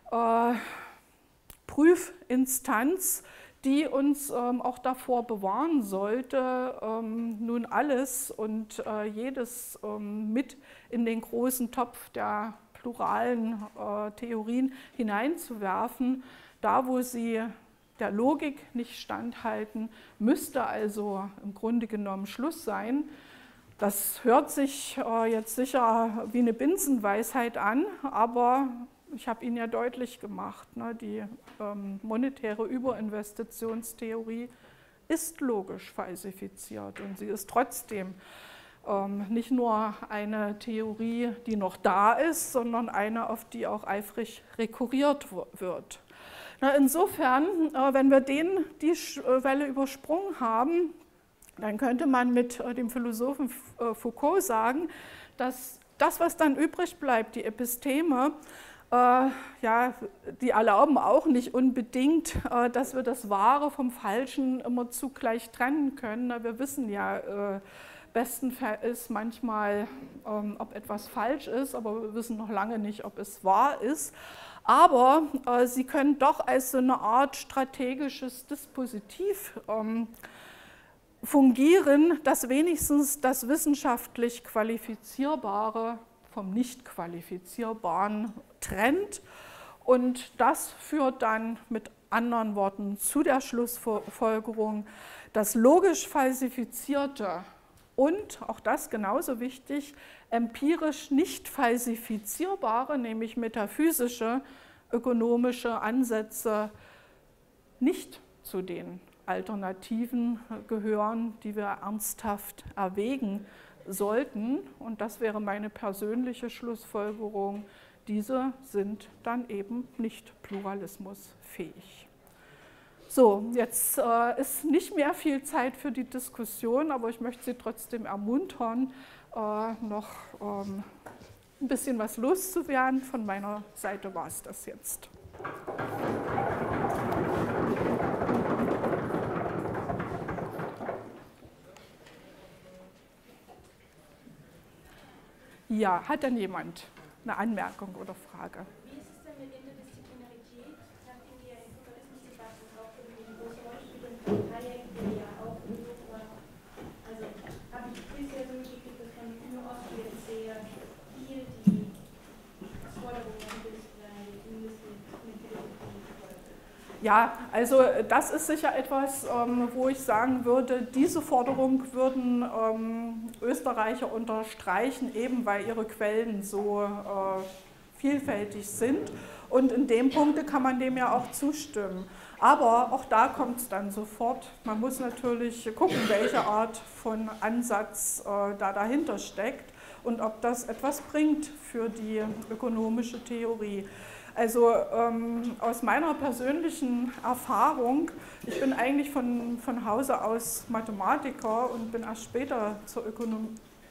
Prüfinstanz, die uns auch davor bewahren sollte, nun alles und jedes mit in den großen Topf der pluralen Theorien hineinzuwerfen. Da, wo sie der Logik nicht standhalten, müsste also im Grunde genommen Schluss sein. Das hört sich jetzt sicher wie eine Binsenweisheit an, aber ich habe Ihnen ja deutlich gemacht, ne, die monetäre Überinvestitionstheorie ist logisch falsifiziert und sie ist trotzdem nicht nur eine Theorie, die noch da ist, sondern eine, auf die auch eifrig rekurriert wird. Na, insofern, wenn wir die Welle übersprungen haben, dann könnte man mit dem Philosophen Foucault sagen, dass das, was dann übrig bleibt, die Episteme, ja, die erlauben auch nicht unbedingt, dass wir das Wahre vom Falschen immer zugleich trennen können. Wir wissen ja, besten Fall ist manchmal, ob etwas falsch ist, aber wir wissen noch lange nicht, ob es wahr ist. Aber sie können doch als so eine Art strategisches Dispositiv fungieren, das wenigstens das wissenschaftlich Qualifizierbare vom Nicht-Qualifizierbaren trennt. Und das führt dann mit anderen Worten zu der Schlussfolgerung, das logisch Falsifizierte und, auch das genauso wichtig, empirisch nicht falsifizierbare, nämlich metaphysische, ökonomische Ansätze nicht zu den Alternativen gehören, die wir ernsthaft erwägen sollten. Und das wäre meine persönliche Schlussfolgerung. Diese sind dann eben nicht pluralismusfähig. So, jetzt ist nicht mehr viel Zeit für die Diskussion, aber ich möchte Sie trotzdem ermuntern, noch ein bisschen was loszuwerden. Von meiner Seite war es das jetzt. Ja, hat denn jemand eine Anmerkung oder Frage? Wie ist es denn mit Interdisziplinarität, nachdem wir in Pluralismusdebatten auch irgendwie eine große Rolle spielen, von Hayek, der ja auch in Europa, also habe ich bisher so mitgekriegt, dass von Ost jetzt sehr viel die Forderung der Interdisziplinarität mit Ja, also das ist sicher etwas, wo ich sagen würde, diese Forderung würden Österreicher unterstreichen, eben weil ihre Quellen so vielfältig sind. Und in dem Punkt kann man dem ja auch zustimmen. Aber auch da kommt es dann sofort. Man muss natürlich gucken, welche Art von Ansatz da dahinter steckt und ob das etwas bringt für die ökonomische Theorie. Also aus meiner persönlichen Erfahrung, ich bin eigentlich von Hause aus Mathematiker und bin erst später zur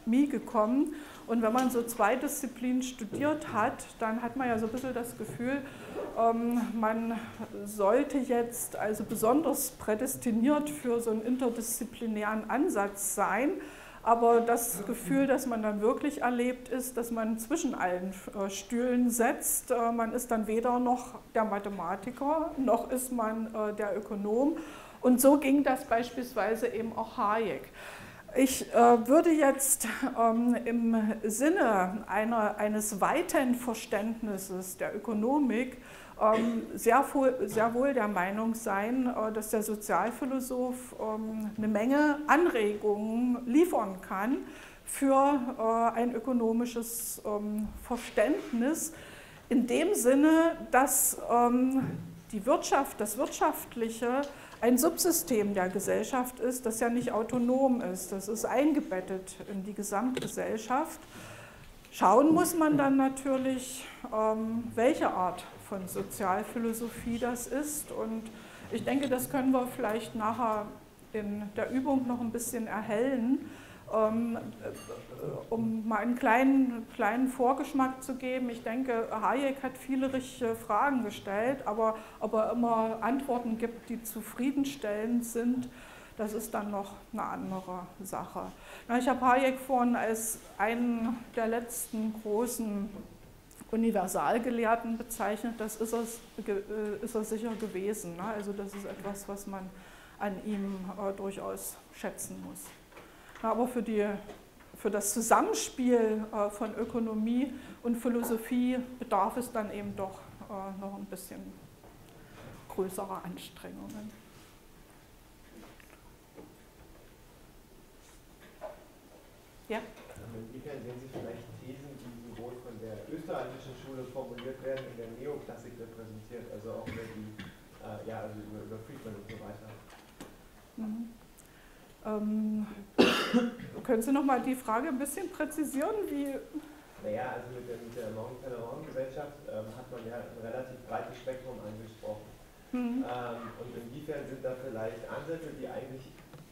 Ökonomie gekommen. Und wenn man so zwei Disziplinen studiert hat, dann hat man ja so ein bisschen das Gefühl, man sollte jetzt also besonders prädestiniert für so einen interdisziplinären Ansatz sein. Aber das Gefühl, das man dann wirklich erlebt, ist, dass man zwischen allen Stühlen setzt. Man ist dann weder noch der Mathematiker, noch ist man der Ökonom. Und so ging das beispielsweise eben auch Hayek. Ich würde jetzt im Sinne eines weiten Verständnisses der Ökonomik sehr wohl der Meinung sein, dass der Sozialphilosoph eine Menge Anregungen liefern kann für ein ökonomisches Verständnis, in dem Sinne, dass die Wirtschaft, das Wirtschaftliche, ein Subsystem der Gesellschaft ist, das ja nicht autonom ist, das ist eingebettet in die Gesamtgesellschaft. Schauen muss man dann natürlich, welche Art von Sozialphilosophie das ist, und ich denke, das können wir vielleicht nachher in der Übung noch ein bisschen erhellen, um mal einen kleinen Vorgeschmack zu geben. Ich denke, Hayek hat viele richtige Fragen gestellt, aber ob er immer Antworten gibt, die zufriedenstellend sind, das ist dann noch eine andere Sache. Ich habe Hayek vorhin als einen der letzten großen Universalgelehrten bezeichnet. Das ist er sicher gewesen. Also das ist etwas, was man an ihm durchaus schätzen muss. Aber für das Zusammenspiel von Ökonomie und Philosophie bedarf es dann eben doch noch ein bisschen größerer Anstrengungen. Ja? Inwiefern sehen Sie vielleicht Thesen, die sowohl von der österreichischen Schule formuliert werden, in der Neoklassik repräsentiert, also auch über die, also über Friedman und so weiter? Mhm. Können Sie noch mal die Frage ein bisschen präzisieren? Naja, also mit der Morgentellerraum-Gesellschaft hat man ja ein relativ breites Spektrum angesprochen. Und inwiefern sind da vielleicht Ansätze, die eigentlich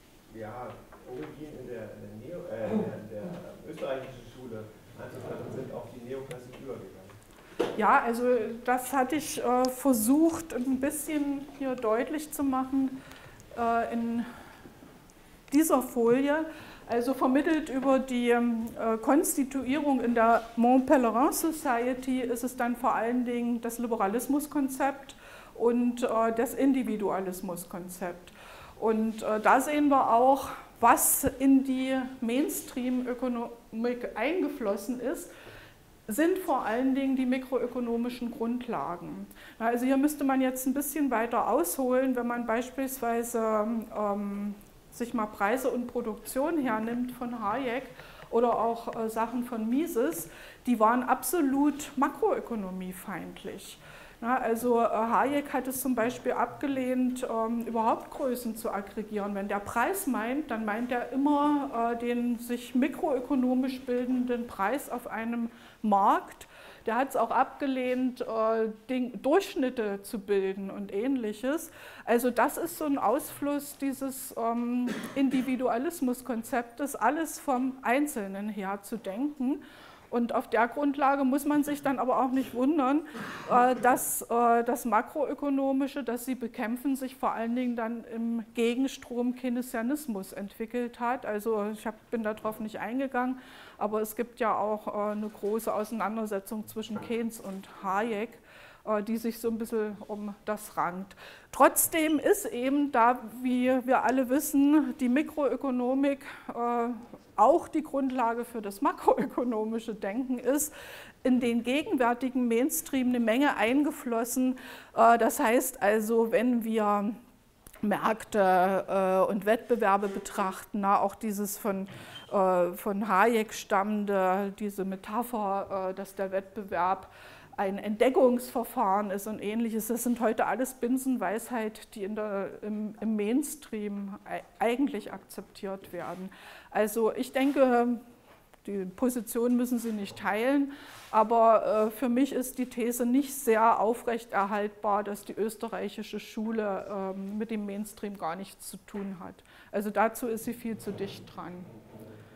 Origin in der österreichischen Schule anzutreffen sind, auf die Neoklassik übergegangen? Ja, also das hatte ich versucht, ein bisschen hier deutlich zu machen in dieser Folie, also vermittelt über die Konstituierung in der Mont Pelerin Society ist es dann vor allen Dingen das Liberalismuskonzept und das Individualismuskonzept. Und da sehen wir auch, was in die Mainstream-Ökonomik eingeflossen ist, sind vor allen Dingen die mikroökonomischen Grundlagen. Also hier müsste man jetzt ein bisschen weiter ausholen, wenn man beispielsweise sich mal Preise und Produktion hernimmt von Hayek oder auch Sachen von Mises, die waren absolut makroökonomiefeindlich. Also Hayek hat es zum Beispiel abgelehnt, überhaupt Größen zu aggregieren. Wenn der Preis meint, dann meint er immer den sich mikroökonomisch bildenden Preis auf einem Markt. Der hat es auch abgelehnt, Durchschnitte zu bilden und Ähnliches. Also das ist so ein Ausfluss dieses Individualismuskonzeptes, alles vom Einzelnen her zu denken. Und auf der Grundlage muss man sich dann aber auch nicht wundern, dass das Makroökonomische, das sie bekämpfen, sich vor allen Dingen dann im Gegenstrom Keynesianismus entwickelt hat. Also ich bin darauf nicht eingegangen, aber es gibt ja auch eine große Auseinandersetzung zwischen Keynes und Hayek, die sich so ein bisschen um das rankt. Trotzdem ist eben, da, wie wir alle wissen, die Mikroökonomik auch die Grundlage für das makroökonomische Denken ist, in den gegenwärtigen Mainstream eine Menge eingeflossen. Das heißt also, wenn wir Märkte und Wettbewerbe betrachten, auch dieses von Hayek stammende, diese Metapher, dass der Wettbewerb ein Entdeckungsverfahren ist und Ähnliches, das sind heute alles Binsenweisheit, die im Mainstream eigentlich akzeptiert werden. Also ich denke, die Position müssen Sie nicht teilen, aber für mich ist die These nicht sehr aufrechterhaltbar, dass die österreichische Schule mit dem Mainstream gar nichts zu tun hat. Also dazu ist sie viel zu dicht dran.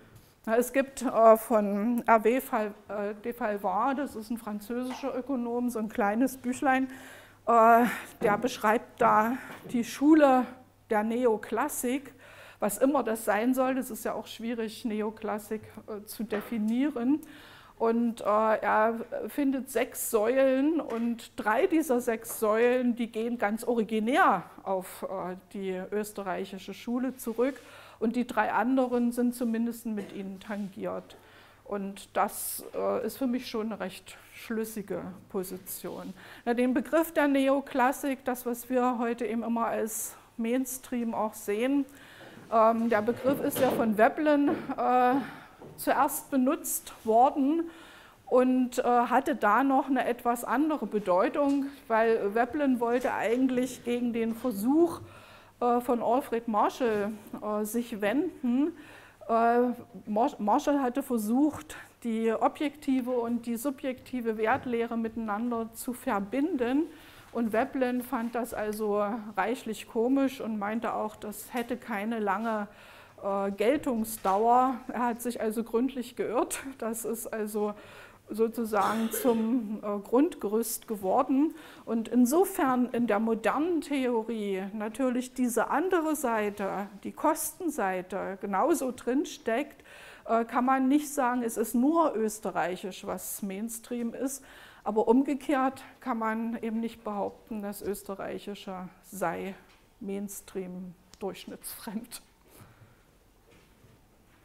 Es gibt von Hervé de Fallois, das ist ein französischer Ökonom, so ein kleines Büchlein, der beschreibt da die Schule der Neoklassik, was immer das sein soll. Das ist ja auch schwierig, Neoklassik zu definieren. Und er findet 6 Säulen und 3 dieser 6 Säulen, die gehen ganz originär auf die österreichische Schule zurück. Und die 3 anderen sind zumindest mit ihnen tangiert. Und das ist für mich schon eine recht schlüssige Position. Na, den Begriff der Neoklassik, das, was wir heute eben immer als Mainstream auch sehen, der Begriff ist ja von Veblen zuerst benutzt worden und hatte da noch eine etwas andere Bedeutung, weil Veblen wollte eigentlich gegen den Versuch von Alfred Marshall sich wenden. Marshall hatte versucht, die objektive und die subjektive Wertlehre miteinander zu verbinden. Und Veblen fand das also reichlich komisch und meinte auch, das hätte keine lange Geltungsdauer. Er hat sich also gründlich geirrt. Das ist also sozusagen zum Grundgerüst geworden. Und insofern in der modernen Theorie natürlich diese andere Seite, die Kostenseite, genauso drinsteckt, kann man nicht sagen, es ist nur österreichisch, was Mainstream ist. Aber umgekehrt kann man eben nicht behaupten, das Österreichische sei Mainstream durchschnittsfremd.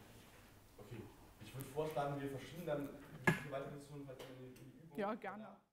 Okay, ich würde vorschlagen, wir verschieben dann die weitere Diskussion in die Übung. Ja, gerne.